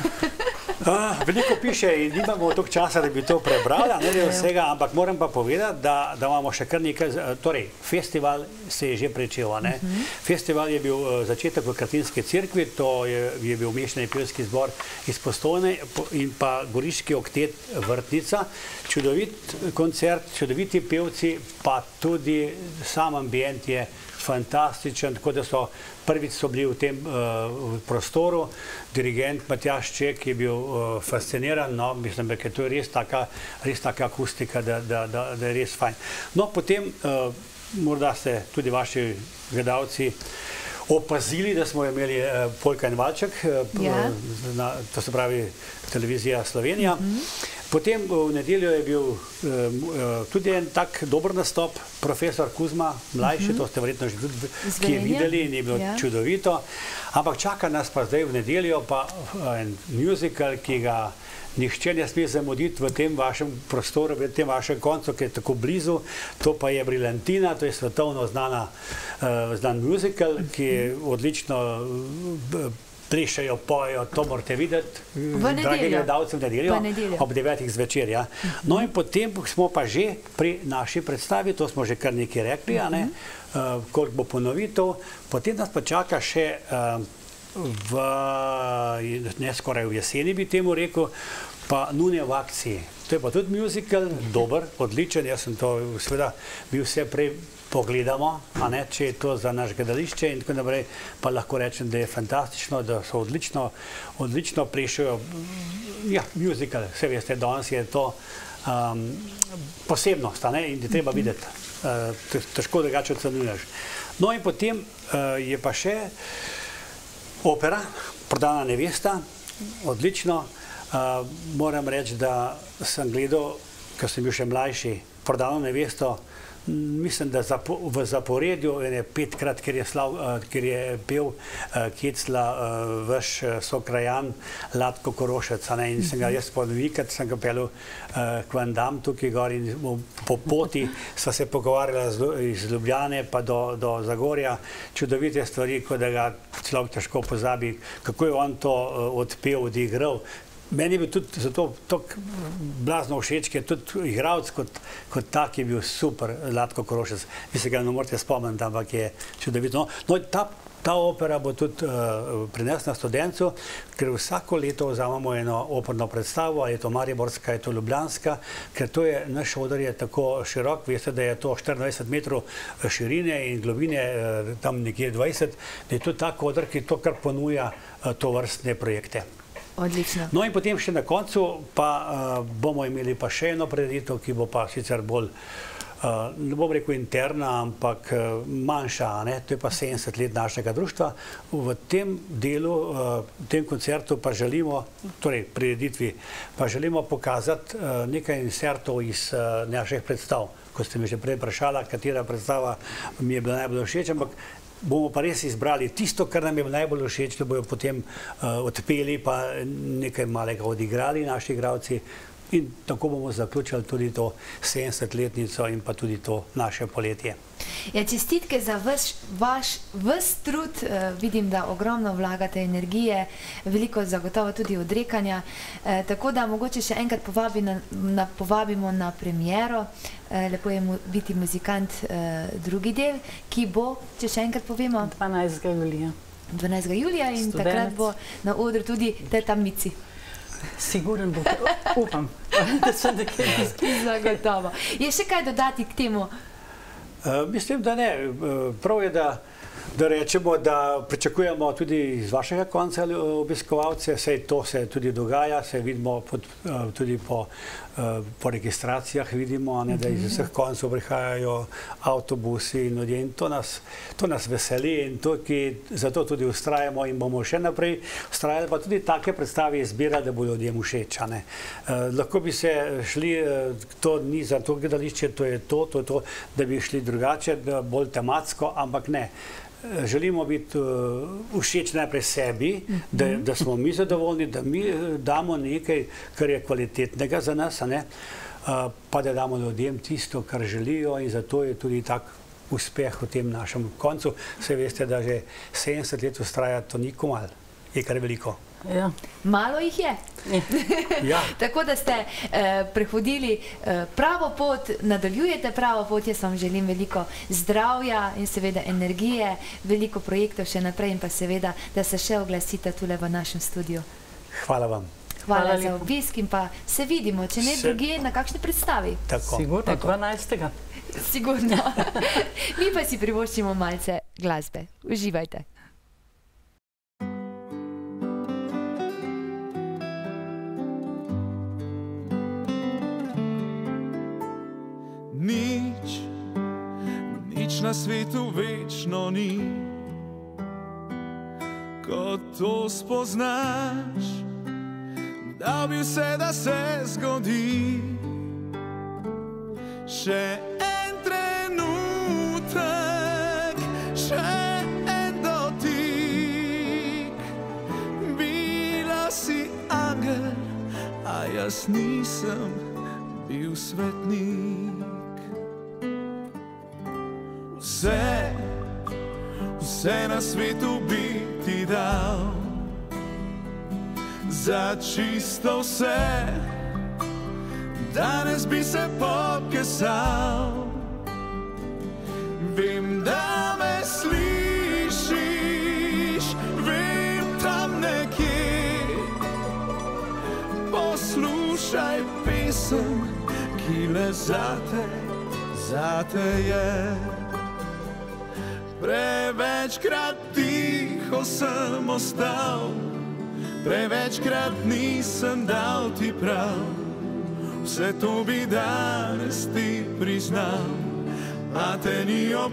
Uh, veliko piše in nimamo toliko časa, da bi to prebrali, ne da vsega, ampak moram pa povedati, da, da imamo še kar nekaj, torej, festival se je že pričel, ne. Uh -huh. Festival je bil uh, začetek v Katinski cerkvi, to je, je bil mešani pevski zbor iz Postojne in pa Goriški oktet Vrtnica. Čudovit koncert, čudoviti pevci, pa tudi sam ambient je fantastičen, tako da so prvič so bili v tem uh, prostoru. Dirigent Matjaž Ček je bil uh, fasciniran, no, mislim, da je to res taka, res taka akustika, da, da, da, da je res fajn. No, potem, uh, morda ste tudi vaši gledalci opazili, da smo imeli uh, Poljka in Valček, uh, Ja. na, to se pravi televizija Slovenija. Mm-hmm. Potem v nedeljo je bil um, uh, tudi en tak dober nastop, profesor Kuzma, mlajši, uh -huh. to ste verjetno že tudi ki je videli in je bilo Ja. čudovito. Ampak čaka nas pa zdaj v nedeljo pa en musical, ki ga nihče ne sme zamuditi v tem vašem prostoru, v tem vašem koncu, ki je tako blizu. To pa je Brilantina, to je svetovno znana, uh, znan musical, ki je odlično uh, plešajo, pojejo, to morate videti, dragi gledalci, v nedeljo, ob devetih zvečer. Ja. No in potem smo pa že pri naši predstavi, to smo že kar nekaj rekli, a ne, uh, koliko bo ponovitev, potem nas pa čaka še uh, v, ne skoraj v jeseni bi temu rekel, pa Nune v akciji. To je pa tudi musical, dober, odličen, jaz sem to seveda bil vse prej pogledamo, a ne, če je to za naš gledališče in tako naprej, pa lahko rečem, da je fantastično, da so odlično, odlično plešajo, ja, musical, vse veste, danes je to um, posebnost, a ne, in je treba videti, uh, težko drugače ocenjuješ. No in potem uh, je pa še opera, Prodana nevesta, odlično, uh, moram reči, da sem gledal, ko sem bil še mlajši, Prodano nevesto, mislim, da zapo, v zaporedju ene petkrat, ker je, slav, uh, ker je pel uh, Kecla uh, vaš uh, sokrajan Latko Korošec, ne, in sem ga jaz podvikati, sem ga pelil uh, k Van Dam tukaj gor in po poti sva se pogovarjala z, iz Ljubljane pa do, do Zagorja, čudovite stvari, ko da ga človek težko pozabi, kako je on to uh, odpel, odigral. Meni je bil tudi zato tako blazno všeč, ker tudi igralec kot, kot tak je bil super, Latko Korošec. Vi se ga ne morete spomniti, ampak je čudovito. No, no ta, Ta opera bo tudi uh, pri nas na Studencu, ker vsako leto vzamemo eno operno predstavo, ali je to mariborska, je to ljubljanska, ker to je, naš oder je tako širok, veste, da je to štiriindvajset metrov širine in globine uh, tam nekje dvajset, da je to tak oder, ki to kar ponuja uh, to vrstne projekte. Odlično. No in potem še na koncu pa uh, bomo imeli pa še eno prireditev, ki bo pa sicer bolj Uh, ne bom rekel interna, ampak uh, manjša, ne? To je pa sedemdeset let našega društva. V tem delu, uh, v tem koncertu pa želimo, torej prireditvi, pa želimo pokazati uh, nekaj insertov iz uh, naših predstav. Ko ste me že prej vprašala, katera predstava mi je bila najbolj všeč, ampak bomo pa res izbrali tisto, kar nam je najbolj všeč, da bojo potem uh, odpeli pa nekaj malega odigrali naši igralci. In tako bomo zaključili tudi to sedemdesetletnico in pa tudi to naše poletje. Ja, čestitke za vaš, vaš ves trud, uh, vidim, da ogromno vlagate energije, veliko zagotovo tudi odrekanja, uh, tako da mogoče še enkrat povabi na, na, povabimo na premiero, uh, lepo je mu, biti muzikant uh, drugi del, ki bo, če še enkrat povemo, dvanajstega julija. dvanajstega julija in Studenec. Takrat bo na odru tudi Teta Mici. Siguren bo, upam, da se nekaj Zagotovo. Je še kaj dodati k temu? Uh, mislim, da ne. Uh, prav je, da, da rečemo, da pričakujemo tudi iz vašega konca obiskovalce, saj to se tudi dogaja, se vidimo pod, uh, tudi po, uh, po registracijah, vidimo, ne, da iz vseh koncev prihajajo avtobusi in ljudje in to nas, to nas veseli in to, ki zato tudi ustrajamo in bomo še naprej ustrajali, pa tudi take predstave izbira, da bo ljudem všeč. Uh, lahko bi se šli, uh, to ni za to gledališče, to je to, to, to, da bi šli drugače, da bolj tematsko, ampak ne. Želimo biti uh, všeč najprej sebi, da, da smo mi zadovoljni, da mi damo nekaj, kar je kvalitetnega za nas, a ne? Uh, pa da damo ljudem tisto, kar želijo in zato je tudi tak uspeh v tem našem koncu. Saj veste, da že sedemdeset let ustraja, to ni malo, je kar veliko. Ja. Malo jih je. Ja. Tako da ste eh, prehodili eh, pravo pot, nadaljujete pravo pot, jaz vam želim veliko zdravja in seveda energije, veliko projektov še naprej in pa seveda, da se še oglasite tule v našem studiu. Hvala vam. Hvala, Hvala za lepo. obisk in pa se vidimo, če ne Se- drugje, na kakšni predstavi. Tako. Sigurno, dvanajstega. Sigurno. Mi pa si privoščimo malce glasbe. Uživajte. Nič, nič na svetu večno ni, ko to spoznaš, dal bi vse, da se zgodi. Še en trenutek, še en dotik, bila si angel, a jaz nisem bil svetnik. Vse, vse na svetu bi ti dal, za čisto vse, danes bi se pokesal. Vem, da me slišiš, vem tam nekje, poslušaj pesem, ki le zate, zate je. Prevečkrat tiho sem ostal, prevečkrat nisem dal ti prav. Vse to bi danes ti priznal, a te ni ob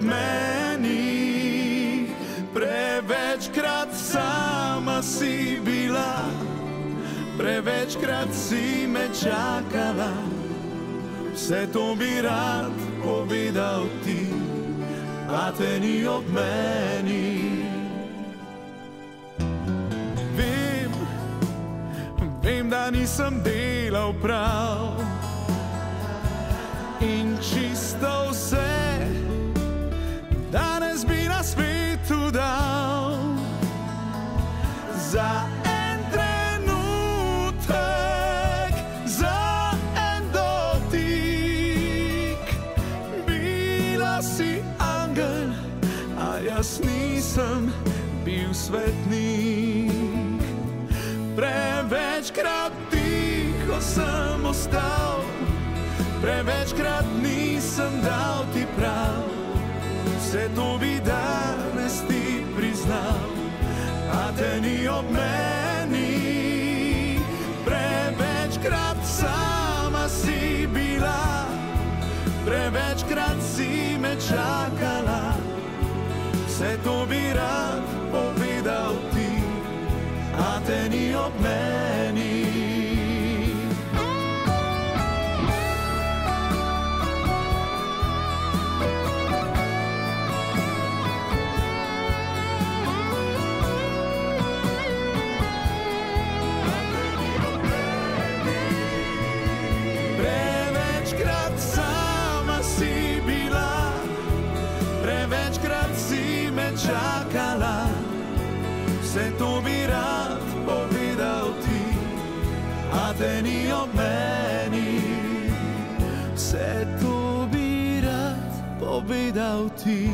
meni. Prevečkrat sama si bila, prevečkrat si me čakala. Vse to bi rad povedal ti, a te ni ob meni. Vem, vem, da nisem delal prav in čisto vse danes bi na svetu dal. Za en trenutek, za en dotik, bila si angel, a jaz nisem svetnik. Prevečkrat tiho sem ostal, prevečkrat nisem dal ti prav. Vse to bi danes ti priznal, a te ni ob meni. Prevečkrat sama si bila, prevečkrat si me čakala. Vse to bi rad povedal ti, a te ni ob meni. Prevečkrat sama si bila, prevečkrat si me čakala. Vse to bi rad povedal ti, a te ni ob meni. Vse to bi rad povedal ti,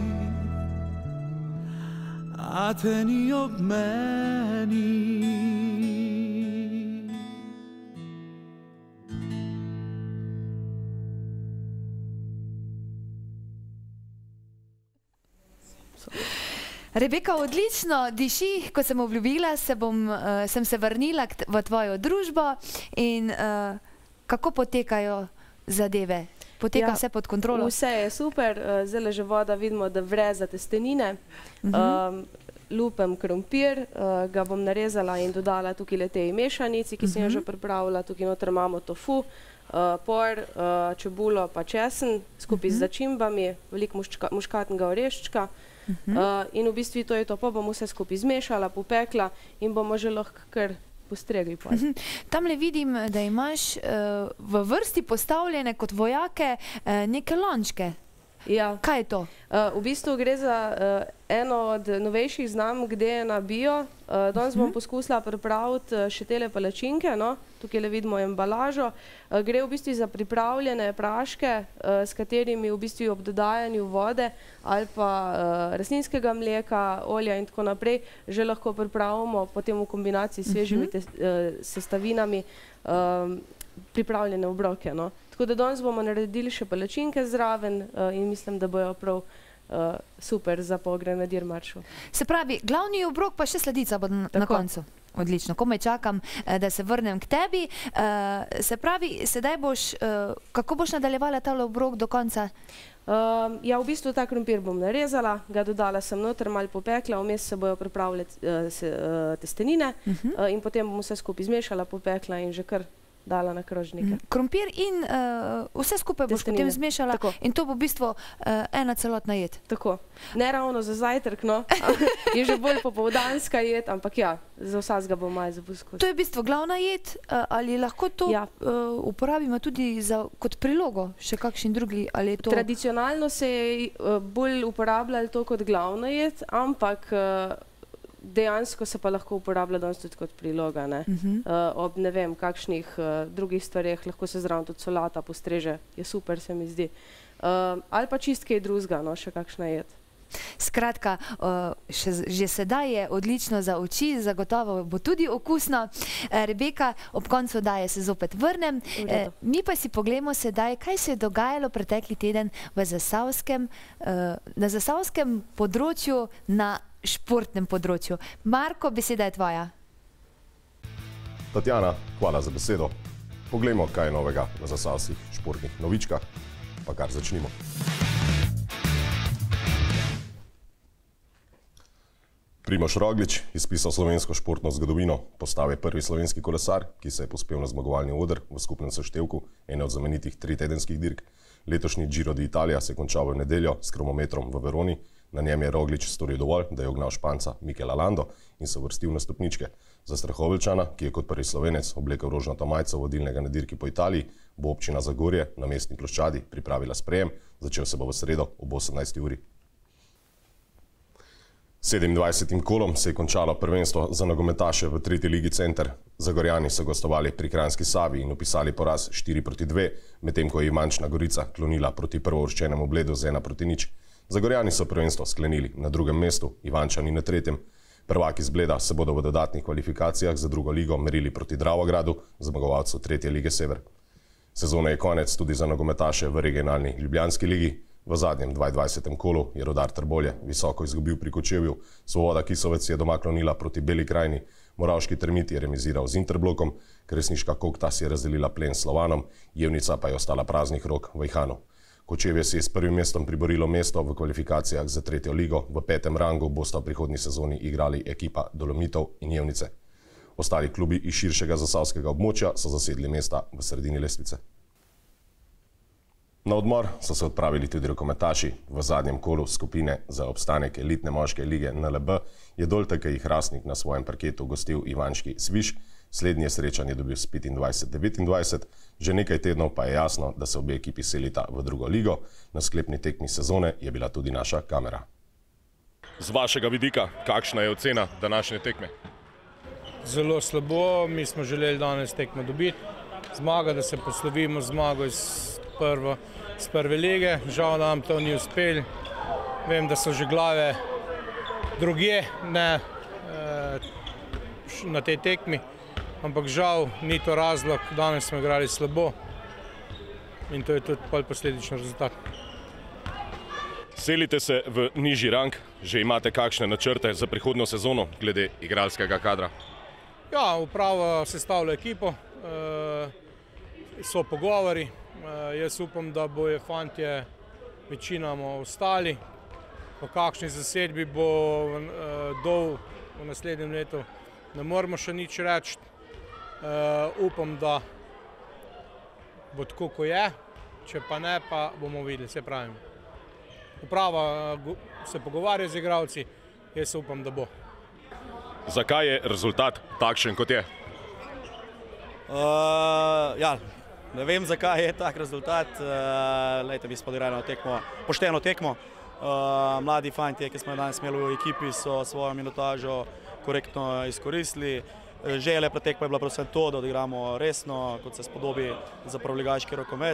a te ni ob meni. Rebeka, odlično diši, ko sem obljubila, se bom, uh, sem se vrnila k, v tvojo družbo in uh, kako potekajo zadeve? Poteka ja, vse pod kontrolo? Vse je super, uh, zdaj že voda vidimo, da vre za testenine. Uh -huh. um, lupem krompir, uh, ga bom narezala in dodala tukaj le tej mešanici, ki sem jo že pripravila. Tukaj noter imamo tofu, uh, por, uh, čebulo pa česen, skupaj uh -huh. z začimbami, veliko muška, muškatnega oreščka. Uh -huh. uh, in v bistvu to je to, pa bom vse skupaj zmešala, popekla in bomo že lahko kar postregli. Uh -huh. Tamle vidim, da imaš uh, v vrsti postavljene kot vojake uh, neke lončke. Ja. Kaj je to? Uh, v bistvu gre za uh, eno od novejših znamk D N A Bio. Uh, danes bom poskusila pripraviti uh, še tele palačinke, no? Tukaj le vidimo embalažo. Uh, gre v bistvu za pripravljene praške, uh, s katerimi v bistvu ob dodajanju vode ali pa uh, rastlinskega mleka, olja in tako naprej že lahko pripravimo potem v kombinaciji s svežimi uh, sestavinami um, pripravljene obroke. No? Tako da danes bomo naredili še palačinke zraven uh, in mislim, da bojo prav uh, super za po Grenadir maršu. Se pravi, glavni obrok pa še sladica bo na, na koncu. Odlično, komaj čakam, da se vrnem k tebi. Uh, se pravi, sedaj boš, uh, kako boš nadaljevala ta obrok do konca? Uh, ja, v bistvu ta krompir bom narezala, ga dodala sem noter, malo popekla, vmes se bojo pripravile uh, se, uh, testenine uh -huh. uh, in potem bom vse skupaj zmešala, popekla in že kar dala na krožnike. Krompir in uh, vse skupaj boš potem zmešala. Tako. In to bo v bistvu uh, ena celotna jed. Tako. Ne ravno za zajtrk, no. Je že bolj popoldanska jed, ampak ja, za vsakega bo malo za poskus. To je v bistvu glavna jed, uh, ali lahko to ja. uh, uporabimo tudi za, kot prilogo, še kakšen drugi, ali je to? Tradicionalno se je uh, bolj uporabljalo to kot glavna jed, ampak uh, dejansko se pa lahko uporablja danes tudi kot priloga. Ne? Uh -huh. uh, ob ne vem, kakšnih uh, drugih stvareh, lahko se zraven tudi solata postreže, je super, se mi zdi. Uh, ali pa čist kaj drugega, no, še kakšna jed. Skratka, uh, še, že sedaj je odlično za oči, zagotovo bo tudi okusno. Uh, Rebeka, ob koncu daje se zopet vrnem. Uh, mi pa si pogledamo sedaj, kaj se je dogajalo pretekli teden v Zasavskem, uh, na Zasavskem področju, na športnem področju. Marko, beseda je tvoja. Tatjana, hvala za besedo. Poglejmo, kaj je novega na zasavskih športnih novičkah, pa kar začnimo. Primož Roglič, izpisal slovensko športno zgodovino, postal je prvi slovenski kolesar, ki se je povzpel na zmagovalni oder v skupnem seštevku ene od znamenitih tritedenskih dirk. Letošnji Giro d'Italia se je končal v nedeljo s kronometrom v Veroni. Na njem je Roglič storil dovolj, da je ugnal Španca Mikela Lando in se uvrstil na stopničke. Za Strahoveljčana, ki je kot prvi Slovenec oblekel rožnato majico vodilnega na dirki po Italiji, bo občina Zagorje na mestni ploščadi pripravila sprejem, začel se bo v sredo ob osemnajsti uri. sedemindvajsetim kolom se je končalo prvenstvo za nogometaše v tretji ligi Center. Zagorjani so gostovali pri Kranjski Savi in upisali poraz štiri proti dve, medtem ko je Ivančna Gorica klonila proti prvouvrščenemu Bledu z ena proti nič. Zagorjani so prvenstvo sklenili na drugem mestu, Ivančani na tretjem. Prvaki iz Bleda se bodo v dodatnih kvalifikacijah za drugo ligo merili proti Dravogradu, zmagovalcu tretje lige Sever. Sezone je konec tudi za nogometaše v regionalni Ljubljanski ligi. V zadnjem dvaindvajsetem kolu je Rudar Trbovlje visoko izgubil pri Kočevju, Svoboda Kisovec je doma klonila proti Beli krajini, Moravški Termit je remiziral z Interblokom, Kresniška Koktas je razdelila plen s Slovanom, Jevnica pa je ostala praznih rok v Ihanu. Kočevje si je s prvim mestom priborilo mesto v kvalifikacijah za tretjo ligo, v petem rangu bosta v prihodnji sezoni igrali ekipa Dolomitov in Jevnice. Ostali klubi iz širšega zasavskega območja so zasedli mesta v sredini lestvice. Na odmor so se odpravili tudi rokometaši. V zadnjem kolu skupine za obstanek elitne moške lige N L B je Doltekej Hrastnik na svojem parketu gostil Ivančki Sviš. Slednje srečanje dobil s petindvajset devetindvajset, že nekaj tednov pa je jasno, da se obe ekipi selita v drugo ligo. Na sklepni tekmi sezone je bila tudi naša kamera. Z vašega vidika, kakšna je ocena današnje tekme? Zelo slabo, mi smo želeli danes tekmo dobiti. Zmaga, da se poslovimo zmago iz, prvo, iz prve lige. Žal nam to ni uspel. Vem, da so že glave drugje, ne na tej tekmi. Ampak žal ni to razlog, danes smo igrali slabo in to je tudi posledično rezultat. Selite se v nižji rang, že imate kakšne načrte za prihodnjo sezono glede igralskega kadra? Ja, uprava sestavlja ekipo, so pogovori, jaz upam, da bojo fantje večinoma ostali. O kakšni zasedbi bo dol v naslednjem letu, ne moramo še nič reči. Uh, upam, da bo tako, ko je, če pa ne, pa bomo videli, se pravim. Uprava uh, se pogovarja z igralci, jaz upam, da bo. Zakaj je rezultat takšen, kot je? Uh, ja, ne vem, zakaj je tak rezultat. Uh, lejte, mi smo odigrali tekmo, pošteno tekmo. Uh, mladi fantje, ki smo danes imeli v ekipi, so svojo minutažo korektno izkoristili. Želja pred tekmo je bila predvsem to, da odigramo resno, kot se spodobi za prvoligaški rokomet.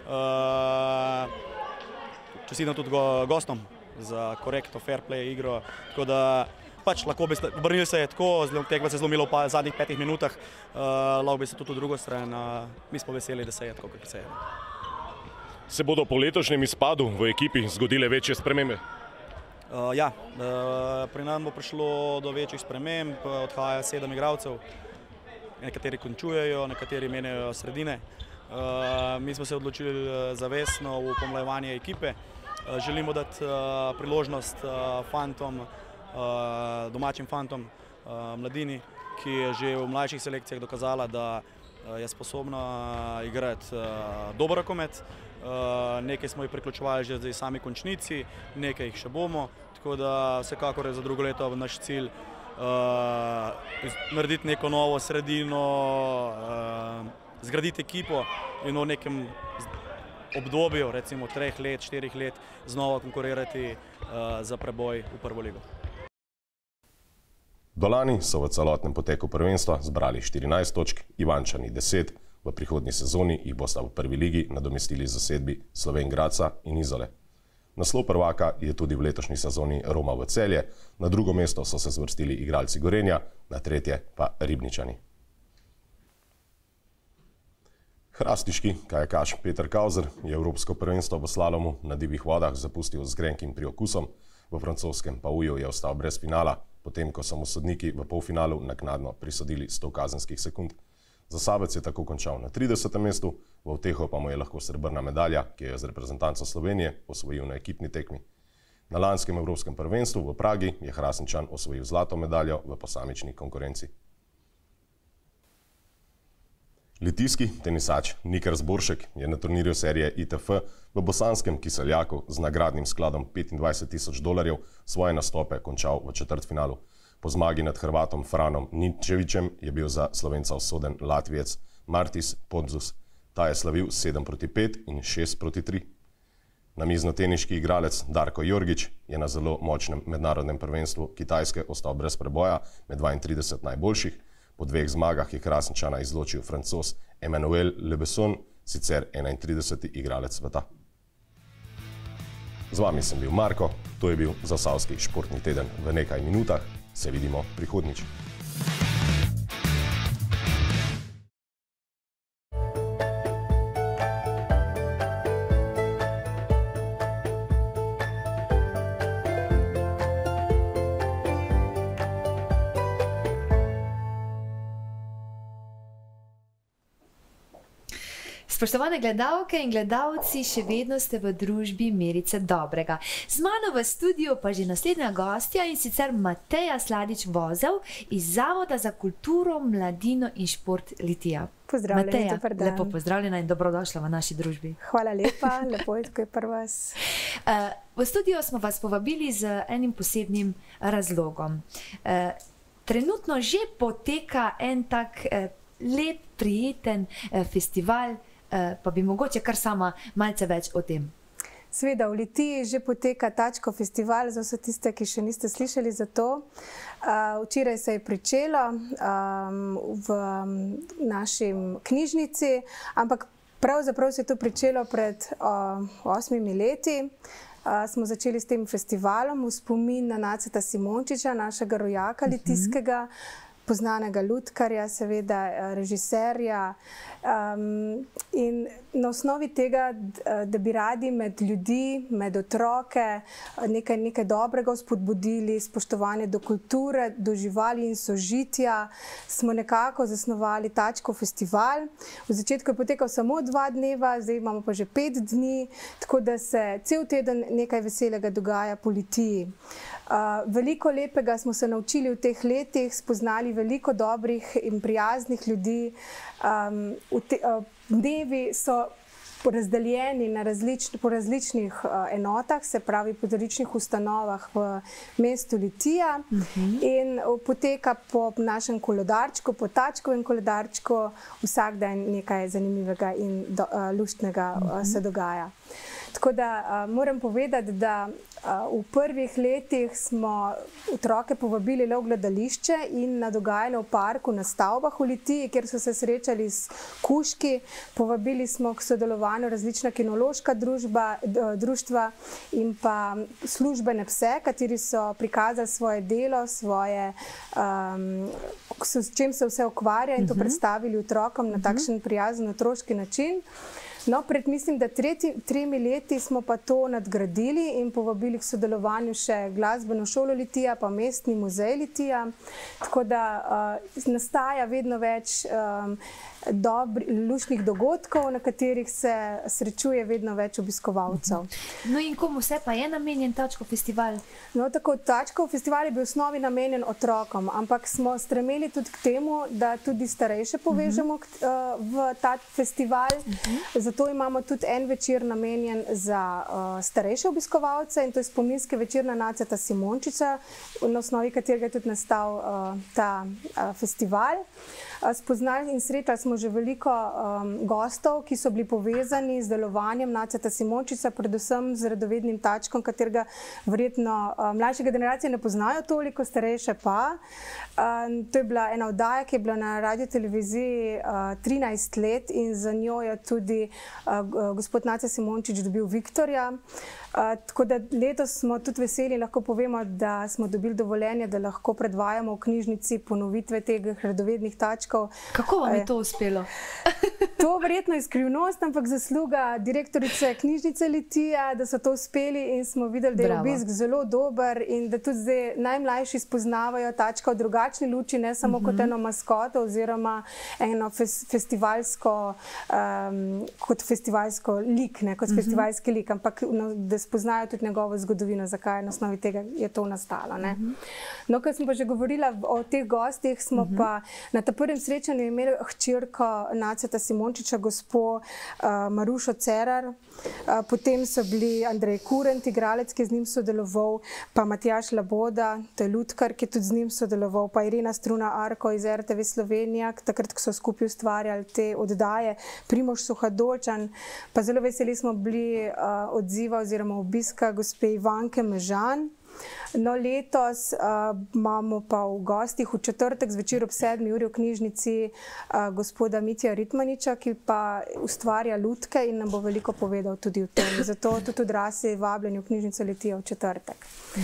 Čestitam tudi gostom za korektno fair play igro, tako da pač lahko bi obrnili se je tako, tekma se je zlomila v zadnjih petih minutah, lahko bi se tudi v drugo stran, mi smo veseli, da se je tako, kot se je. Se bodo po letošnjem izpadu v ekipi zgodile večje spremembe? Uh, ja, uh, pri nam bo prišlo do večjih sprememb, odhaja sedem igralcev, nekateri končujejo, nekateri menjajo sredine. Uh, mi smo se odločili zavestno v pomlajevanje ekipe. Uh, želimo dati uh, priložnost uh, fantom, uh, domačim fantom, uh, mladini, ki je že v mlajših selekcijah dokazala, da uh, je sposobna igrati uh, dober rokomet. Uh, nekaj smo jih priključevali že zdaj sami končnici, nekaj jih še bomo, tako da vsekakor je za drugo leto naš cilj uh, narediti neko novo sredino, uh, zgraditi ekipo in v nekem obdobju, recimo treh let, štirih let, znova konkurirati uh, za preboj v prvo ligo. Dolani so v celotnem poteku prvenstva zbrali štirinajst točk, Ivančani deset. V prihodnji sezoni jih bosta v prvi ligi nadomestili zasedbi Slovenj Gradca in Izole. Naslov prvaka je tudi v letošnji sezoni romal v Celje, na drugo mesto so se zvrstili igralci Gorenja, na tretje pa Ribničani. Hrastniški kajakaš Peter Kauzer je evropsko prvenstvo v slalomu na divjih vodah zapustil z grenkim priokusom, v francoskem Pauju je ostal brez finala, potem ko so mu sodniki v polfinalu naknadno prisodili sto kazenskih sekund. Zasavec je tako končal na tridesetem mestu, v uteho pa mu je lahko srebrna medalja, ki jo je z reprezentanco Slovenije osvojil na ekipni tekmi. Na lanskem evropskem prvenstvu v Pragi je Hrastničan osvojil zlato medaljo v posamični konkurenci. Litijski tenisač Nikar Zboršek je na turnirju serije I T F v bosanskem Kiseljaku z nagradnim skladom petindvajset tisoč dolarjev svoje nastope končal v četrtfinalu. Po zmagi nad Hrvatom Franom Ninčevićem je bil za Slovenca usoden Latvijec Martis Podzus. Ta je slavil sedem proti pet in šest proti tri. Namiznoteniški igralec Darko Jorgić je na zelo močnem mednarodnem prvenstvu Kitajske ostal brez preboja med dvaintrideset najboljših. Po dveh zmagah je Hrastničana izločil Francoz Emmanuel Lebesson, sicer enaintrideseti igralec sveta. Z vami sem bil Marko, to je bil Zasavski športni teden v nekaj minutah. Se vidimo prihodnjič. Spoštovane gledalke in gledalci, še vedno ste v družbi Mirice Dobrega. Z mano v studiu pa že naslednja gostja, in sicer Mateja Sladič-Vozel iz Zavoda za kulturo, mladino in šport Litija. Pozdravljeni, Mateja, dober dan. lepo pozdravljena in dobrodošla v naši družbi. Hvala lepa, lepo je tukaj pri vas. Uh, v studio smo vas povabili z enim posebnim razlogom. Uh, trenutno že poteka en tak uh, lep, prijeten uh, festival, Uh, pa bi mogoče kar sama malce več o tem. Sveda, v Litiji že poteka Tačko festival, za vse tiste, ki še niste slišali za to. Uh, včeraj se je pričelo um, v naši knjižnici, ampak pravzaprav se je to pričelo pred uh, osmimi leti. Uh, smo začeli s tem festivalom v spomin na Naceta Simončiča, našega rojaka litijskega, poznanega lutkarja, seveda režiserja, um, in na osnovi tega, da bi radi med ljudi, med otroke nekaj, nekaj dobrega vzpodbudili, spoštovanje do kulture, do živali in sožitja, smo nekako zasnovali Tačko festival. V začetku je potekal samo dva dneva, zdaj imamo pa že pet dni, tako da se cel teden nekaj veselega dogaja po Litiji. Uh, veliko lepega smo se naučili v teh letih, spoznali veliko dobrih in prijaznih ljudi. Um, v te, uh, dnevi so razdeljeni na različ, po različnih uh, enotah, se pravi po različnih ustanovah v mestu Litija, uh-huh. in uh, poteka po našem koledarčku, po Tačkovem koledarčku, vsak dan nekaj zanimivega in do, uh, luštnega uh, se dogaja. Tako da uh, moram povedati, da uh, v prvih letih smo otroke povabili le v gledališče in na dogajanje v parku na stavbah v Litiji, kjer so se srečali s kužki. Povabili smo k sodelovanju različna kinološka družba, društva in pa službene pse, kateri so prikazali svoje delo, svoje, um, s čim se vse ukvarja, in to uh-huh. predstavili otrokom na takšen prijazen otroški način. No, pred mislim, da tretji, tremi leti smo pa to nadgradili in povabili k sodelovanju še glasbeno šolo Litija, pa mestni muzej Litija. Tako da uh, nastaja vedno več um, dobri, luštnih dogodkov, na katerih se srečuje vedno več obiskovalcev. No in komu vse pa je namenjen Tačko festival? No, tako Tačkov festival je bil v osnovi namenjen otrokom, ampak smo stremeli tudi k temu, da tudi starejše povežemo uh-huh. k, uh, v ta festival. Uh-huh. Zato imamo tudi en večer namenjen za uh, starejše obiskovalce, in to je spominski večer na Naceta Simončiča, na osnovi katerega je tudi nastal uh, ta uh, festival. Uh, spoznali in srečali smo že veliko um, gostov, ki so bili povezani z delovanjem Naceta Simončiča, predvsem z radovednim Tačkom, katerega verjetno uh, mlajšega generacije ne poznajo toliko, starejše pa. Uh, to je bila ena oddaja, ki je bila na radioteleviziji uh, trinajst let, in za njo je tudi uh, gospod Nacet Simončič dobil Viktorja. Uh, tako da letos smo tudi veseli, lahko povemo, da smo dobili dovoljenje, da lahko predvajamo v knjižnici ponovitve teh radovednih Tačkov. Kako vam je to uspelo? To verjetno je skrivnost, ampak zasluga direktorice knjižnice Litija, da so to uspeli, in smo videli, da je Bravo. obisk zelo dober in da tudi zdaj najmlajši spoznavajo Tačka v drugačni luči, ne samo uh-huh. kot eno maskoto oziroma eno fes, festivalsko, um, kot festivalsko lik, ne, kot uh-huh. festivalski lik, ampak no, da spoznajo tudi njegovo zgodovino, zakaj na osnovi tega je to nastalo. Ne. Uh-huh. No, ko smo pa že govorila o teh gostih, smo uh-huh. pa na ta prvem srečanju imeli hčerko Naceta Simončiča, gospo uh, Marušo Cerar, uh, potem so bili Andrej Kurent, igralec, ki je z njim sodeloval, pa Matjaž Laboda, to je lutkar, ki je tudi z njim sodeloval, pa Irena Struna Arko iz R T V Slovenija, takrat, ko so skupaj ustvarjali te oddaje, Primož Suhadolčan, pa zelo veseli smo bili uh, odziva oziroma obiska gospe Ivanke Mežan. No, letos uh, imamo pa v gostih v četrtek zvečer ob sedmi uri v knjižnici uh, gospoda Mitja Ritmaniča, ki pa ustvarja lutke in nam bo veliko povedal tudi o tem. Zato tudi odrasli vabljeni v knjižnico letijo v četrtek.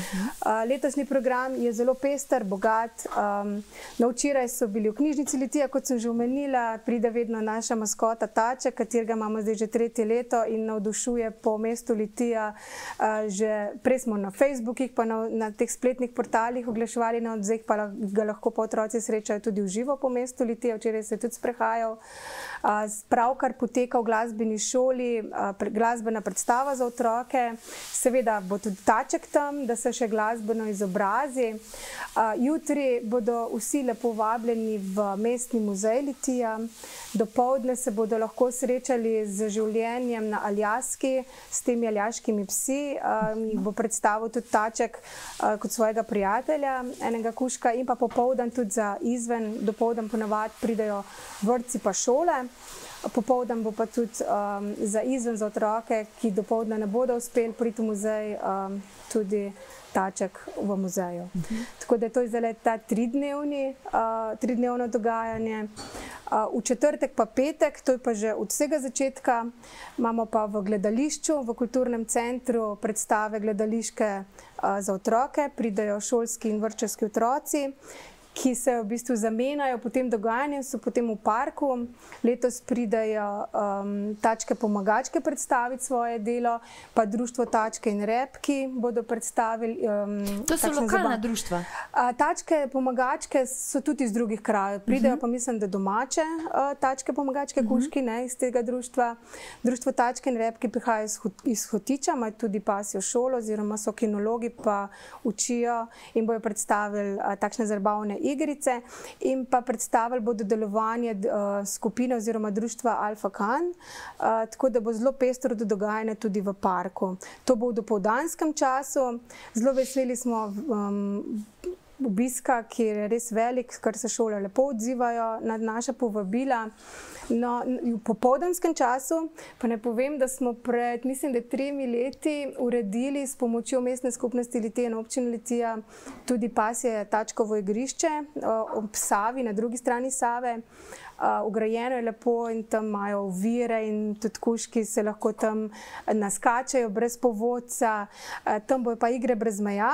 Uh, letosni program je zelo pester, bogat. Um, no, včeraj so bili v knjižnici Litija, kot sem že omenila, pride vedno naša maskota Taček, katerega imamo zdaj že tretje leto in navdušuje po mestu Litija. Uh, že prej smo na Facebookih, pa na, na teh spletnih portalih oglaševali, no, zdaj pa ga lahko pa otroci srečajo tudi v živo po mestu Litija, včeraj se je tudi sprehajal. Uh, pravkar poteka v glasbeni šoli uh, glasbena predstava za otroke, seveda bo tudi Taček tam, da se še glasbeno izobrazi. Uh, jutri bodo vsi lepo vabljeni v mestni muzej Litija. Dopoldne se bodo lahko srečali z življenjem na Aljaski, s temi aljaškimi psi. Um, jih bo predstavil tudi Taček uh, kot svojega prijatelja, enega kužka, in pa popoldan tudi za izven. Dopoldan ponavadi pridejo vrtci pa šole. Popoldan bo pa tudi um, za izven, za otroke, ki dopoldne ne bodo uspeli priti v muzej, um, tudi Taček v muzeju. Uh-huh. Tako da to je zdaj ta tridnevni, uh, tridnevno dogajanje. Uh, v četrtek pa petek, to je pa že od vsega začetka, imamo pa v gledališču, v kulturnem centru predstave gledališke uh, za otroke, pridejo šolski in vrtčevski otroci, ki se v bistvu zamenjajo po tem dogajanju, so potem v parku. Letos pridejo um, Tačke pomagačke predstaviti svoje delo, pa društvo Tačke in repki bodo predstavili. Um, to so lokalna društva? Uh, tačke pomagačke so tudi iz drugih krajev. Pridejo uh -huh. pa mislim, da domače uh, Tačke pomagačke uh -huh. kužki, ne, iz tega društva. Društvo Tačke in repki prihaja iz, iz Hotiča, imajo tudi pasjo šolo, oziroma so kinologi, pa učijo in bojo predstavili uh, takšne zabavne igrice, in pa predstavili bodo delovanje uh, skupine oziroma društva Alfa Kan, uh, tako da bo zelo pestro do dogajanja tudi v parku. To bo v dopoldanskem času. Zelo veseli smo um, obiska, ki je res velik, kar se šole lepo odzivajo na naša povabila. No, v popoldanskem času pa ne povem, da smo pred, mislim, da tremi leti uredili s pomočjo mestne skupnosti Litija in občine Litija tudi pasje Tačkovo igrišče ob Savi, na drugi strani Save. Uh, ugrajeno je lepo in tam imajo ovire in tudi kužki se lahko tam naskačajo brez povodca. Uh, tam bojo pa igre brez meja,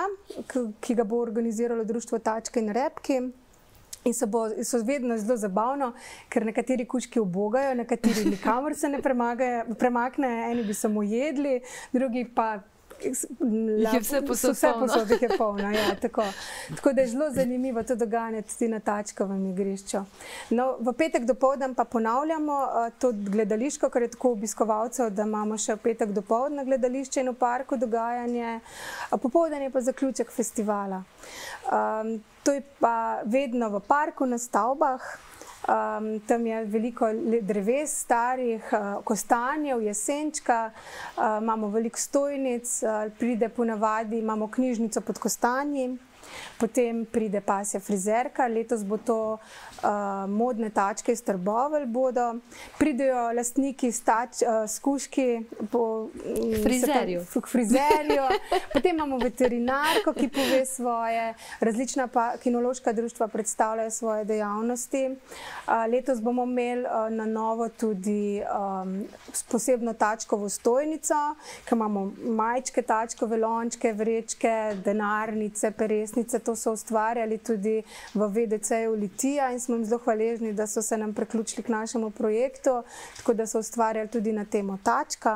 ki ga bo organiziralo društvo Tačke in repki. In so, bo, so vedno zelo zabavno, ker nekateri kužki ubogajo, nekateri nikamor se ne premaknejo, eni bi samo jedli, drugi pa jih je vse posod vse posod jih je polno. Ja, tako. Tako da je zelo zanimivo to dogajanje tudi na Tačkovem igrišču. No, v petek dopoldan pa ponavljamo uh, to gledališko, ker je tako obiskovalcev, da imamo še v petek dopoldan gledališče in v parku dogajanje. Uh, popoldan je pa zaključek festivala. Um, to je pa vedno v parku na stavbah. Um, tam je veliko dreves, starih, uh, kostanjev, jesenčka, uh, imamo veliko stojnic, uh, pride ponavadi, imamo knjižnico pod kostanji, potem pride pasja frizerka, letos bo to uh, modne tačke iz Trbovelj bodo, pridejo lastniki stač, uh, skuški po frizerju. Tam, frizerju. Potem imamo veterinarko, ki pove svoje, različna pa kinološka društva predstavljajo svoje dejavnosti. Uh, letos bomo imeli uh, na novo tudi um, posebno tačkovo stojnico, ker imamo majčke, tačkove lončke, vrečke, denarnice, peresnice, to so ustvarjali tudi v V D C-ju Litija in smo jim zelo hvaležni, da so se nam priključili k našemu projektu, tako da so ustvarjali tudi na temo Tačka.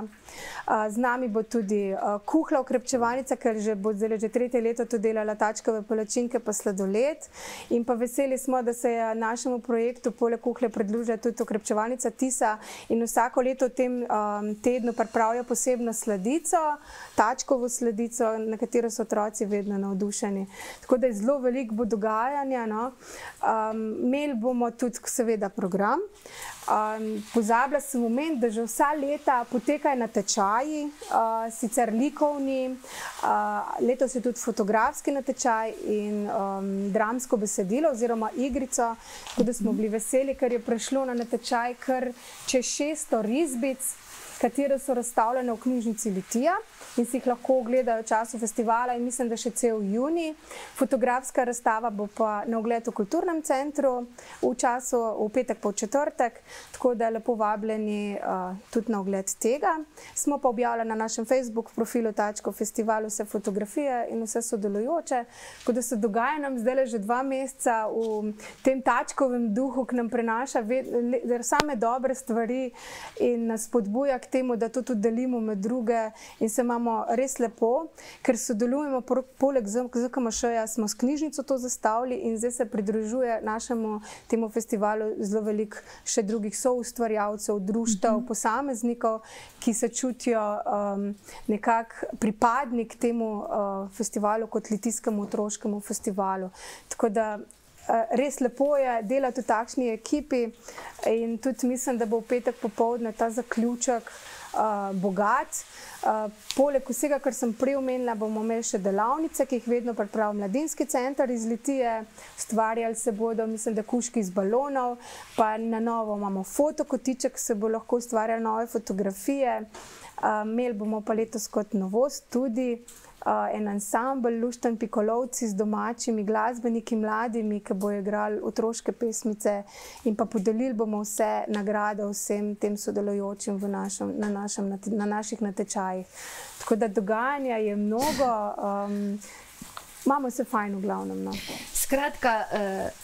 Z nami bo tudi kuhla okrepčevalnica, ker že bo zdaj že tretje leto to delala Tačkove palačinke pa sladoled, in pa veseli smo, da se je našemu projektu poleg kuhle pridružila tudi okrepčevalnica Tisa in vsako leto v tem um, tednu pripravijo posebno sladico, Tačkovo sladico, na katero so otroci vedno navdušeni. Tako da je zelo veliko bo dogajanja. No. Um, imeli bomo tudi seveda program. Um, pozabila sem omeniti, da že vsa leta potekajo natečaji, uh, sicer likovni, uh, letos je tudi fotografski natečaj in um, dramsko besedilo oziroma igrico, tako da smo bili veseli, ker je prišlo na natečaj kar čez šeststo risbic, katere so razstavljene v knjižnici Litija in si jih lahko ogledajo v času festivala in mislim, da še cel juni. Fotografska razstava bo pa na ogled v Kulturnem centru v času, v petek po četrtek, tako da lepo vabljeni uh, tudi na ogled tega. Smo pa objavili na našem Facebook profilu Tačkov festival vse fotografije in vse sodelujoče, tako da se dogaja nam zdaj že dva meseca v tem Tačkovem duhu, ki nam prenaša same dobre stvari in nas spodbuja k temu, da to tudi delimo med druge in se imamo res lepo, ker sodelujemo poleg Z K M Š-ja, smo s knjižnico to zastavili in zdaj se pridružuje našemu temu festivalu zelo veliko še drugih soustvarjalcev, društev, posameznikov, ki se čutijo um, nekako pripadnik temu uh, festivalu kot litijskemu otroškemu festivalu. Tako da res lepo je delati v takšni ekipi in tudi mislim, da bo v petek popoldne ta zaključek uh, bogat. Uh, poleg vsega, kar sem prej omenila, bomo imeli še delavnice, ki jih vedno pripravi Mladinski center iz Litije. Ustvarjali se bodo, mislim, da kužki iz balonov, pa na novo imamo fotokotiček, se bo lahko ustvarjali nove fotografije. Uh, imeli bomo pa letos kot novost tudi Uh, en ansambl, lušten pikolovci z domačimi glasbeniki, mladimi, ki bojo igrali otroške pesmice in pa podelili bomo vse nagrade vsem tem sodelujočim v našem, na, našem, na naših natečajih. Tako da dogajanja je mnogo, um, imamo se fajn v glavnem. No. Skratka, uh...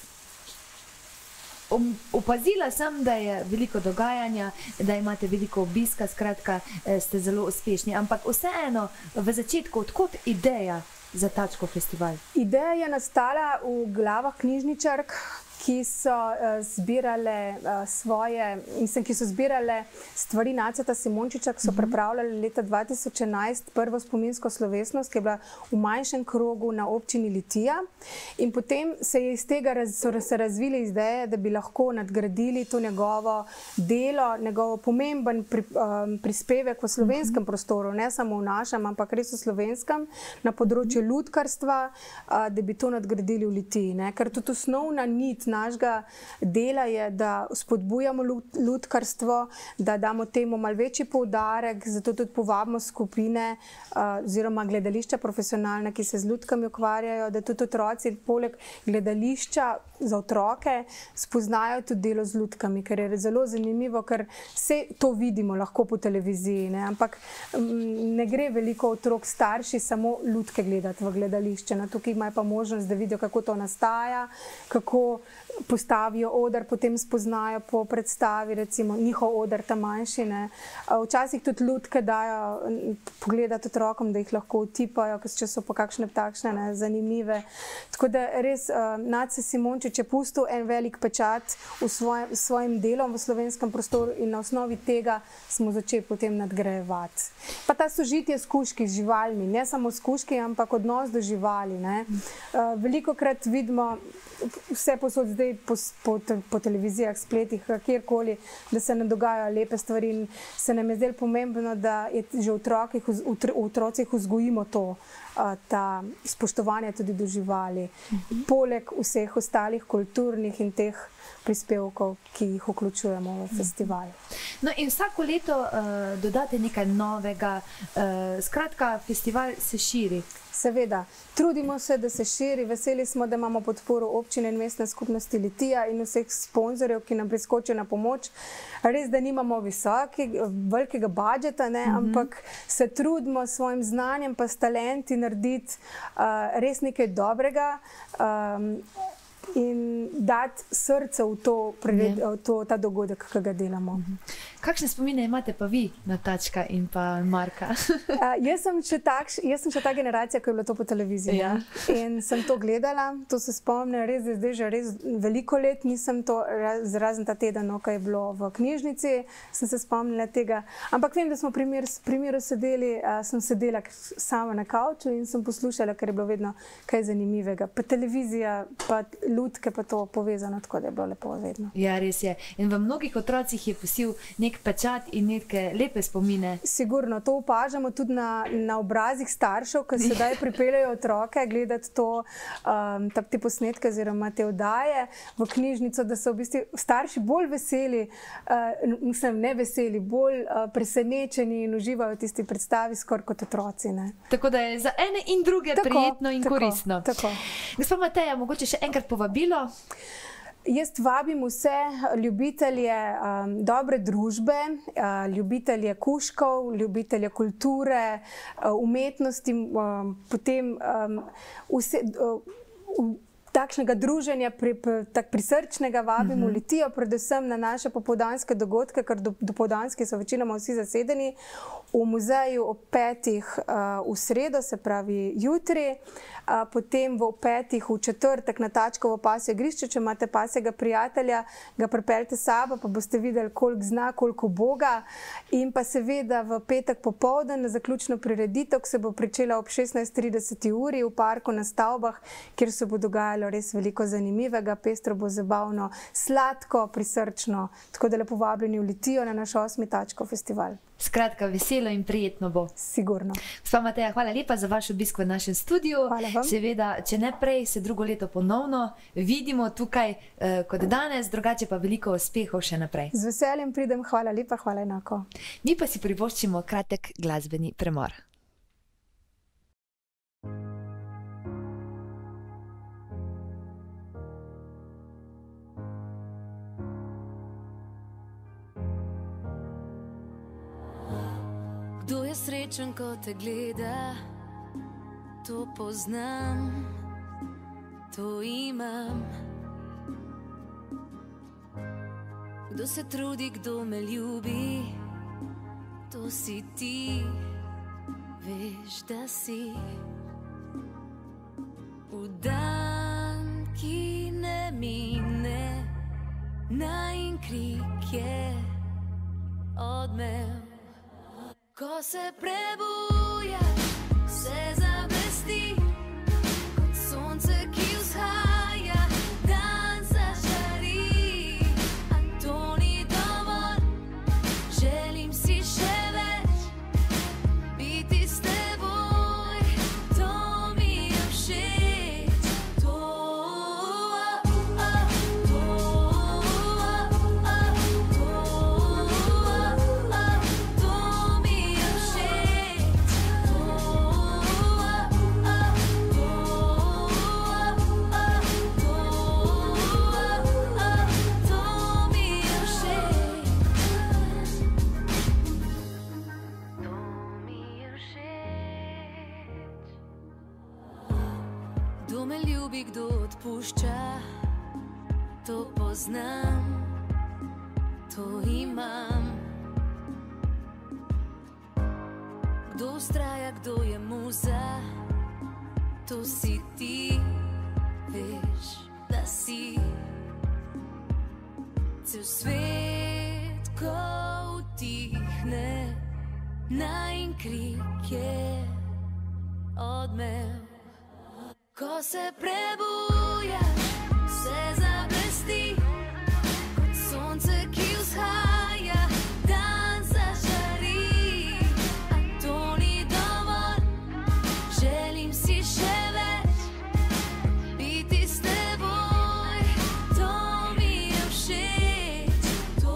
opazila sem, da je veliko dogajanja, da imate veliko obiska, skratka, ste zelo uspešni. Ampak vseeno, v začetku, odkot ideja za Tačkov festival? Ideja je nastala v glavah knjižničark, ki so uh, zbirale uh, svoje, mislim, ki so zbirale stvari Naceta Simončiča, ki so pripravljali leta dva tisoč enajst prvo spominsko slovesnost, ki je bila v manjšem krogu na občini Litija. In potem se je iz tega raz, so se razvile ideje, da bi lahko nadgradili to njegovo delo, njegov pomemben pri, um, prispevek v slovenskem prostoru, ne samo v našem, ampak res v slovenskem, na področju lutkarstva, uh, da bi to nadgradili v Litiji. Ne? Ker tudi osnovna nit našega dela je, da spodbujamo lutkarstvo, da damo temu malo večji poudarek, zato tudi povabimo skupine uh, oziroma gledališča profesionalne, ki se z lutkami ukvarjajo, da tudi otroci poleg gledališča za otroke spoznajo tudi delo z lutkami, ker je zelo zanimivo, ker vse to vidimo lahko po televiziji, ne? Ampak um, ne gre veliko otrok starši samo lutke gledati v gledališče. No, tukaj imajo pa možnost, da vidijo, kako to nastaja, kako postavijo oder, potem spoznajo po predstavi, recimo njihov oder, ta manjši. Ne. Včasih tudi lutke dajo pogledati otrokom, da jih lahko utipajo, če so pa kakšne takšne ne, zanimive. Tako da res uh, Nace Simončič je pustil en velik pečat v svojem, svojim delom v slovenskem prostoru in na osnovi tega smo začeli potem nadgrajevati. Pa ta sožitje s kužki, z živalmi, ne samo s kužki, ampak odnos do živali. Ne. Uh, velikokrat vidimo vse posod zdaj po, po, po televizijah, spletih, kjerkoli, da se ne dogajajo lepe stvari in se nam je zdaj pomembno, da je že v otrocih, v otrocih vzgojimo to, ta spoštovanje tudi do živali, mhm. poleg vseh ostalih kulturnih in teh prispevkov, ki jih vključujemo v festival. No in vsako leto uh, dodate nekaj novega, uh, skratka, festival se širi. Seveda, trudimo se, da se širi, veseli smo, da imamo podporo občine in mestne skupnosti Litija in vseh sponzorjev, ki nam priskočijo na pomoč. Res, da nimamo visoki, velikega budžeta, ne, mm-hmm. ampak se trudimo s svojim znanjem pa s talenti narediti uh, res nekaj dobrega. Um, in dati srce v to, v to, ta dogodek, ki ga delamo. Kakšne spomine imate pa vi na Tačka in pa Marka? uh, jaz, sem še tak, jaz sem še ta generacija, ko je bilo to po televiziji. Ja. In sem to gledala, to se spomnim, res zdaj že res veliko let nisem to, razen ta teden, no, ko je bilo v knjižnici, sem se spomnila tega. Ampak vem, da smo pri miru sedeli, uh, sem sedela sama na kavču in sem poslušala, ker je bilo vedno kaj zanimivega. Pa televizija, pa lutke, pa to povezano, tako da je bilo lepo vedno. Ja, res je. In v mnogih otrocih je pustil nekaj nek pečat in neke lepe spomine. Sigurno, to opažamo tudi na, na obrazih staršev, ki sedaj pripeljajo otroke gledati to, um, te posnetke oziroma te oddaje v knjižnico, da so v bistvu starši bolj veseli, uh, mislim, ne veseli, bolj uh, presenečeni in uživajo v tisti predstavi skoraj kot otroci. Ne? Tako da je za ene in druge tako, prijetno in tako, koristno. Tako. Gospa Mateja, mogoče še enkrat povabilo? Jaz vabim vse ljubitelje um, dobre družbe, uh, ljubitelje kužkov, ljubitelje kulture, uh, umetnosti, um, potem um, vse, uh, takšnega druženja, pri, pri, tak prisrčnega vabimo uh-huh. Litijo, predvsem na naše popoldanske dogodke, ker do, dopoldanski so večinoma vsi zasedeni, v muzeju ob petih uh, v sredo, se pravi jutri, uh, potem v petih v četrtek na Tačkovo pasje igrišče, če imate pasjega prijatelja, ga pripeljte sabo, pa boste videli, koliko zna, koliko boga, in pa seveda v petek popoldan na zaključno prireditev, ki se bo pričela ob šestnajst trideset uri v parku na stavbah, kjer se bo dogajalo res veliko zanimivega, pestro bo zabavno, sladko, prisrčno, tako da lepo vabljeni v Litijo na naš osmi Tačkov festival. Skratka, veselo in prijetno bo. Sigurno. Gospa Mateja, hvala lepa za vaš obisk v našem studiu. Hvala vam. Seveda, če ne prej, se drugo leto ponovno vidimo tukaj eh, kot danes, drugače pa veliko uspehov še naprej. Z veseljem pridem, hvala lepa, hvala enako. Mi pa si privoščimo kratek glasbeni premor. Kdo je srečen, ko te gleda, to poznam, to imam. Kdo se trudi, kdo me ljubi, to si ti, veš, da si. V dan, ki ne mine, najin krik je odmev. Ko se prebuja, se zablesti, kot sonce, ki vzhaja, dan zažari. A to ni dovolj, želim si še več, biti s teboj, to mi je všeč. To, to, to, Kdo me ljubi, kdo odpušča, to poznam, to imam. Kdo vztraja, kdo je muza, to si ti, veš, da si. Cel svet, ko utihne, najin krik je odmev. Ko se prebuja, se zablesti, kot sonce, ki vzhaja, dan zažari. A to ni dovolj, želim si še več, biti s teboj, to mi je všeč. To,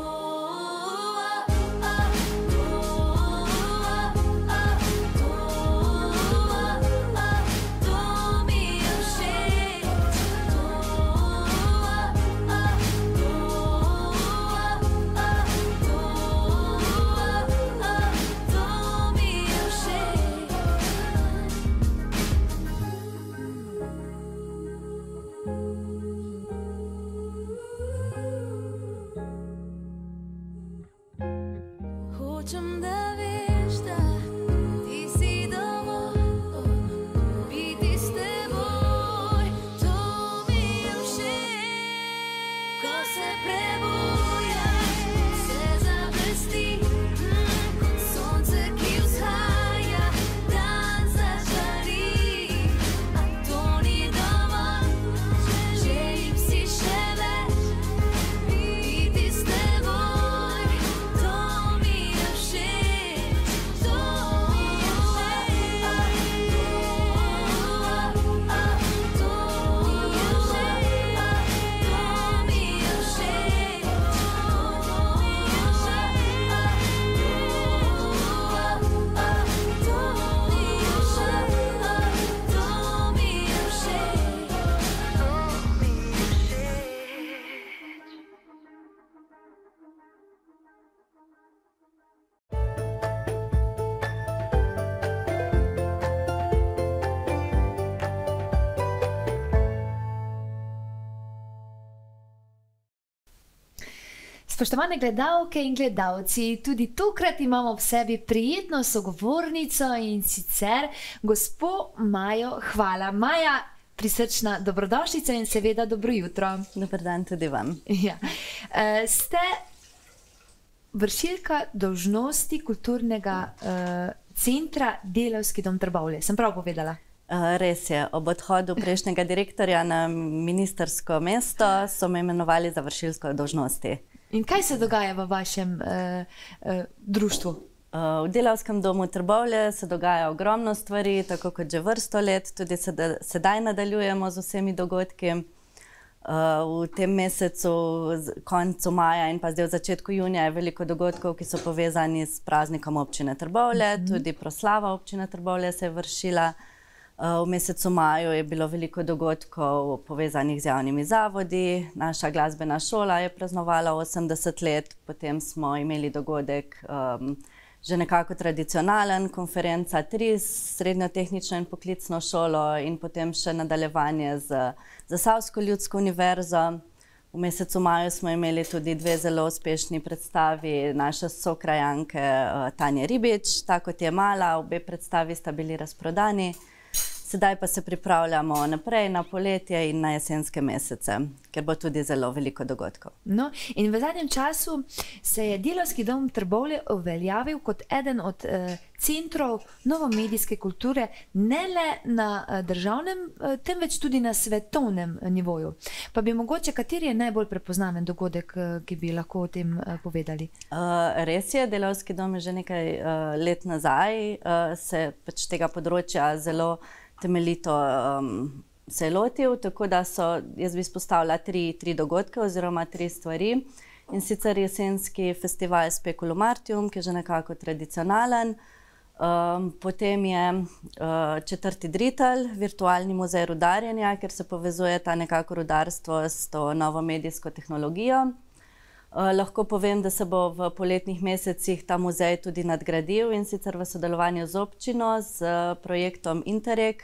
hočem, da veš, da ti si dovolj, biti s teboj, to mi je všeč. Ko se prebuja, se zablesti, kot sonce, ki vzhaja, dan zažari. A to ni dovolj, želim si še več, biti s teboj, to Spoštovane gledalke in gledalci, tudi tokrat imamo ob sebi prijetno sogovornico in sicer gospo Majo Hvala. Maja, prisrčna dobrodošlica in seveda dobro jutro. Dober dan tudi vam. Ja. Uh, ste vršilka dolžnosti kulturnega uh, centra Delavski dom Trbovlje. Sem prav povedala? Uh, res je. Ob odhodu prejšnjega direktorja na ministersko mesto so me imenovali za vršilsko dolžnosti. In kaj se dogaja v vašem uh, uh, društvu? Uh, v Delavskem domu Trbovlje se dogaja ogromno stvari, tako kot že vrsto let, tudi sedaj nadaljujemo z vsemi dogodki. Uh, v tem mesecu, koncu maja in pa zdaj v začetku junija je veliko dogodkov, ki so povezani s praznikom občine Trbovlje, mm-hmm. tudi proslava občine Trbovlje se je vršila. Uh, v mesecu maju je bilo veliko dogodkov povezanih z javnimi zavodi. Naša glasbena šola je praznovala osemdeset let, potem smo imeli dogodek um, že nekako tradicionalen, konferenca tri s srednjo tehnično in poklicno šolo in potem še nadaljevanje z Zasavsko ljudsko univerzo. V mesecu maju smo imeli tudi dve zelo uspešni predstavi naše sokrajanke uh, Tanje Ribič, Ta kot je mala, obe predstavi sta bili razprodani. Sedaj pa se pripravljamo naprej na poletje in na jesenske mesece, ker bo tudi zelo veliko dogodkov. No, in v zadnjem času se je Delavski dom Trbovlje uveljavil kot eden od eh, centrov novomedijske kulture, ne le na eh, državnem, eh, temveč tudi na svetovnem eh, nivoju. Pa bi mogoče, kateri je najbolj prepoznaven dogodek, eh, ki bi lahko o tem eh, povedali? Uh, res je, Delavski dom je že nekaj uh, let nazaj uh, se pač tega področja zelo temeljito um, se je lotil, tako da so, jaz bi izpostavila tri, tri dogodke oziroma tri stvari. In sicer jesenski festival Speculum Artium, ki je že nekako tradicionalen. Um, potem je uh, četrti Dritelj, virtualni muzej rudarjenja, ker se povezuje ta nekako rudarstvo s to novo medijsko tehnologijo. Uh, lahko povem, da se bo v poletnih mesecih ta muzej tudi nadgradil in sicer v sodelovanju z občino, z uh, projektom Interreg.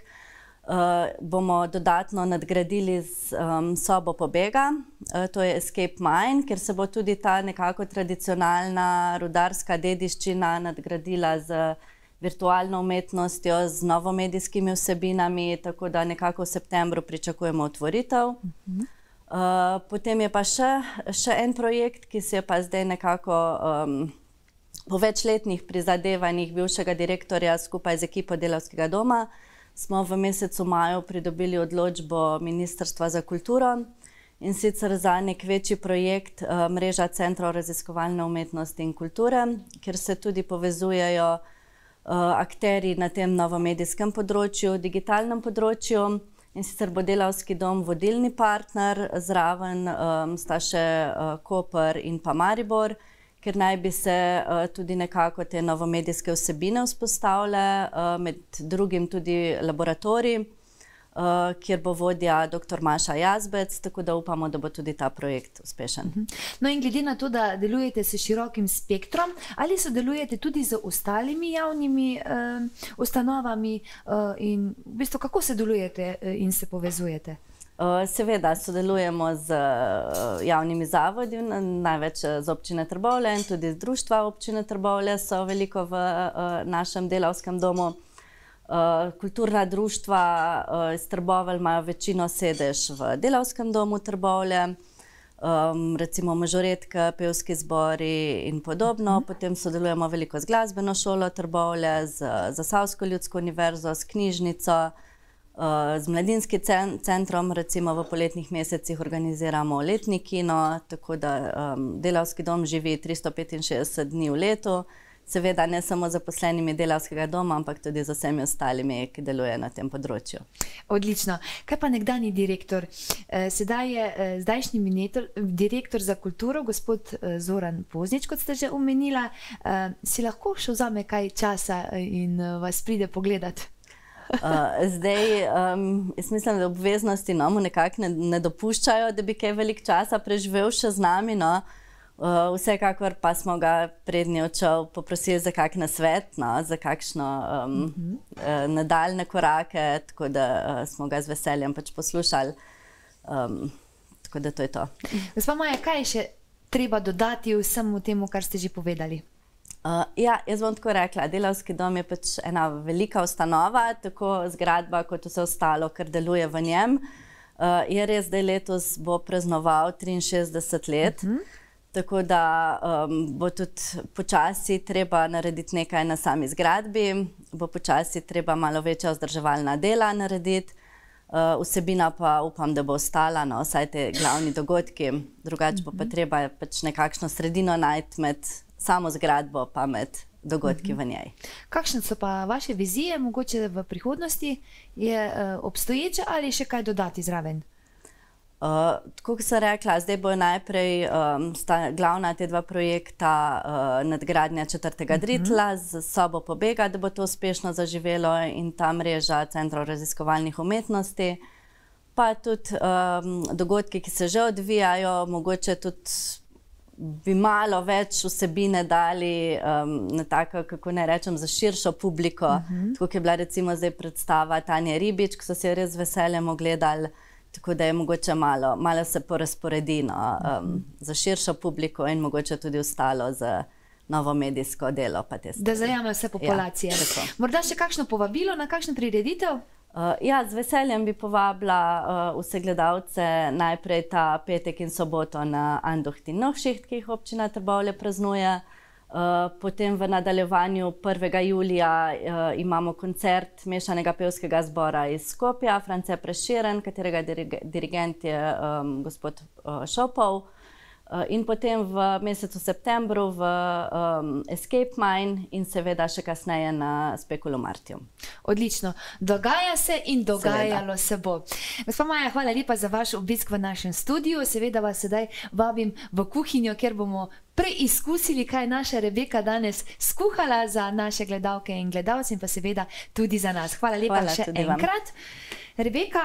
Uh, bomo dodatno nadgradili z um, sobo pobega, uh, to je Escape Mine, ker se bo tudi ta nekako tradicionalna rudarska dediščina nadgradila z virtualno umetnostjo, z novomedijskimi vsebinami, tako da nekako v septembru pričakujemo otvoritev. Mm-hmm. Uh, potem je pa še, še en projekt, ki se je pa zdaj nekako um, po večletnih prizadevanjih bivšega direktorja skupaj z ekipo Delavskega doma smo v mesecu maju pridobili odločbo Ministrstva za kulturo in sicer za nek večji projekt uh, mreža centrov raziskovalne umetnosti in kulture, kjer se tudi povezujejo uh, akterji na tem novomedijskem področju, digitalnem področju. In sicer bo Delavski dom vodilni partner, zraven um, sta še uh, Koper in pa Maribor, ker naj bi se uh, tudi nekako te novomedijske vsebine vzpostavile, uh, med drugim tudi laboratorij, uh, kjer bo vodja doktor Maša Jazbec, tako da upamo, da bo tudi ta projekt uspešen. No in glede na to, da delujete s širokim spektrom, ali sodelujete tudi z ostalimi javnimi uh, ustanovami uh, in v bistvu kako sodelujete in se povezujete? Uh, seveda sodelujemo z uh, javnimi zavodi, največ z občine Trbovlje in tudi z društva občine Trbovlje so veliko v uh, našem Delavskem domu. Uh, kulturna društva uh, iz Trbovelj imajo večino sedež v Delavskem domu Trbovlje, um, recimo mažoretka, pevski zbori in podobno. Uh-huh. Potem sodelujemo veliko z glasbeno šolo Trbovlje, z Zasavsko ljudsko univerzo, s knjižnico, uh, z mladinskim cen centrom, recimo v poletnih mesecih organiziramo letni kino, tako da um, Delavski dom živi tristo petinšestdeset dni v letu. Seveda ne samo z zaposlenimi Delavskega doma, ampak tudi z vsemi ostalimi, ki delujejo na tem področju. Odlično. Kaj pa nekdanji direktor? Sedaj je zdajšnji direktor za kulturo, gospod Zoran Poznič, kot ste že omenila. Si lahko še vzame kaj časa in vas pride pogledat? Uh, zdaj, um, jaz mislim, da obveznosti nam nekako ne, ne dopuščajo, da bi kaj velik časa preživel še z nami, no. Uh, vsekakor pa smo ga prednji odšel poprosili za kak nasvet, no, za kakšno um, mm-hmm. uh, nadaljne korake, tako da uh, smo ga z veseljem pač poslušali. Um, tako da to je to. Gospa Maja, kaj je še treba dodati vsemu temu, kar ste že povedali? Uh, ja, jaz bom tako rekla, Delavski dom je pač ena velika ustanova, tako zgradba kot vse ostalo, kar deluje v njem. Uh, je res, da letos bo praznoval triinšestdeset let, uh-huh. tako da um, bo tudi počasi treba narediti nekaj na sami zgradbi, bo počasi treba malo večja vzdrževalna dela narediti. Uh, vsebina pa upam, da bo ostala, no, vsaj te glavni dogodki, drugače bo pa treba pač nekakšno sredino najti med samo zgradbo pa med dogodki v njej. Kakšne so pa vaše vizije, mogoče v prihodnosti? Je uh, obstoječe ali še kaj dodati zraven? Uh, tako kot sem rekla, zdaj bo najprej um, sta glavna te dva projekta uh, nadgradnja četrtega dritla z sobo pobega, da bo to uspešno zaživelo in ta mreža centrov raziskovalnih umetnosti. Pa tudi um, dogodki, ki se že odvijajo, mogoče tudi bi malo več vsebine dali um, na tako, kako ne rečem, za širšo publiko. Uh-huh. Tako je bila recimo zdaj predstava Tanje Ribič, ki so se jo res z veseljem ogledali, tako da je mogoče malo, malo se porazporedi no, um, za širšo publiko in mogoče tudi ostalo za novo medijsko delo. Pa te da zajame vse populacije. Ja, morda še kakšno povabilo na kakšno prireditev? Uh, ja, z veseljem bi povabila uh, vse gledalce najprej ta petek in soboto na Andocht in Novšiht, ki jih občina Trbovlje praznuje. Uh, potem v nadaljevanju prvega julija uh, imamo koncert mešanega pevskega zbora iz Skopja, France Prešeren, katerega dirig dirigent je um, gospod uh, Šopov. Uh, in potem v mesecu septembru v um, Escape Mine in seveda še kasneje na Speculum Artium. Odlično. Dogaja se in dogajalo seveda se bo. Gospa Maja, hvala lepa za vaš obisk v našem studiu. Seveda vas sedaj vabim v kuhinjo, kjer bomo preizkusili, kaj je naša Rebeka danes skuhala za naše gledalke in gledalce in pa seveda tudi za nas. Hvala lepa hvala še enkrat. Vam. Rebeka,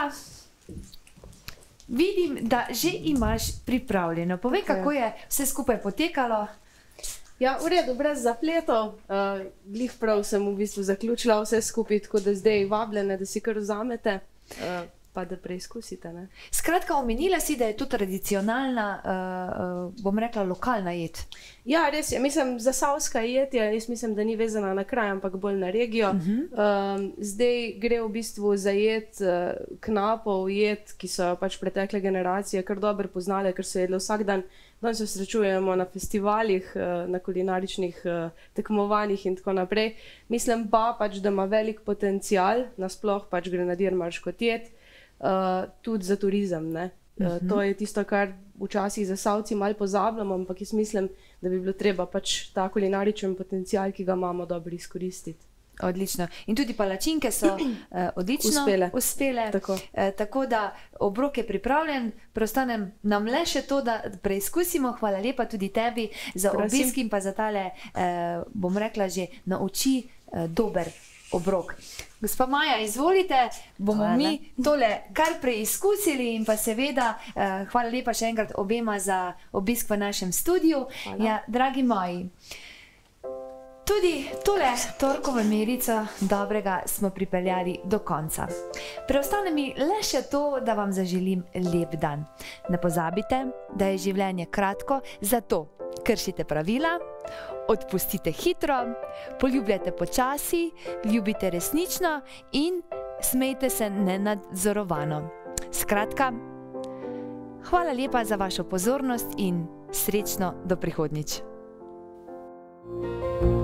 vidim, da že imaš pripravljeno. Povej, okay. kako je vse skupaj potekalo. Ja, v redu, brez zapletov. Uh, glih prav sem v bistvu zaključila vse skupaj, tako da zdaj vabljene, da si kar vzamete, uh, pa da preizkusite. Ne? Skratka, omenila si, da je to tradicionalna, uh, bom rekla, lokalna jed. Ja, res je. Mislim, zasavska jed je, jaz mislim, da ni vezana na kraj, ampak bolj na regijo. Uh -huh. um, zdaj gre v bistvu za jed uh, knapov, jed, ki so pač pretekle generacije kar dobro poznale, ker so jedle vsak dan. Danes se srečujemo na festivalih, uh, na kulinaričnih uh, tekmovanjih in tako naprej. Mislim pa pač, da ima velik potencial, nasploh pač Grenadir Marš kot jed, uh, tudi za turizem, ne? Uh, uh -huh. To je tisto, kar včasih Zasavci malo pozabljamo, ampak jaz mislim, da bi bilo treba pač ta kulinaričen potencial, ki ga imamo, dobro izkoristiti. Odlično. In tudi palačinke so uh, odlično uspele. uspele. Tako. Uh, tako da obrok je pripravljen, preostane nam le še to, da preizkusimo. Hvala lepa tudi tebi za Prosim. obisk in pa za tale, uh, bom rekla že, nauči uh, dober obrok. Gospa Maja, izvolite, bomo hvala. mi tole kar preizkusili in pa seveda uh, hvala lepa še enkrat obema za obisk v našem studiu. Ja, dragi moji, tudi tole torkovo merico dobrega smo pripeljali do konca. Preostane mi le še to, da vam zaželim lep dan. Ne pozabite, da je življenje kratko, zato kršite pravila, odpustite hitro, poljubljate počasi, ljubite resnično in smejte se nenadzorovano. Skratka, hvala lepa za vašo pozornost in srečno do prihodnjič.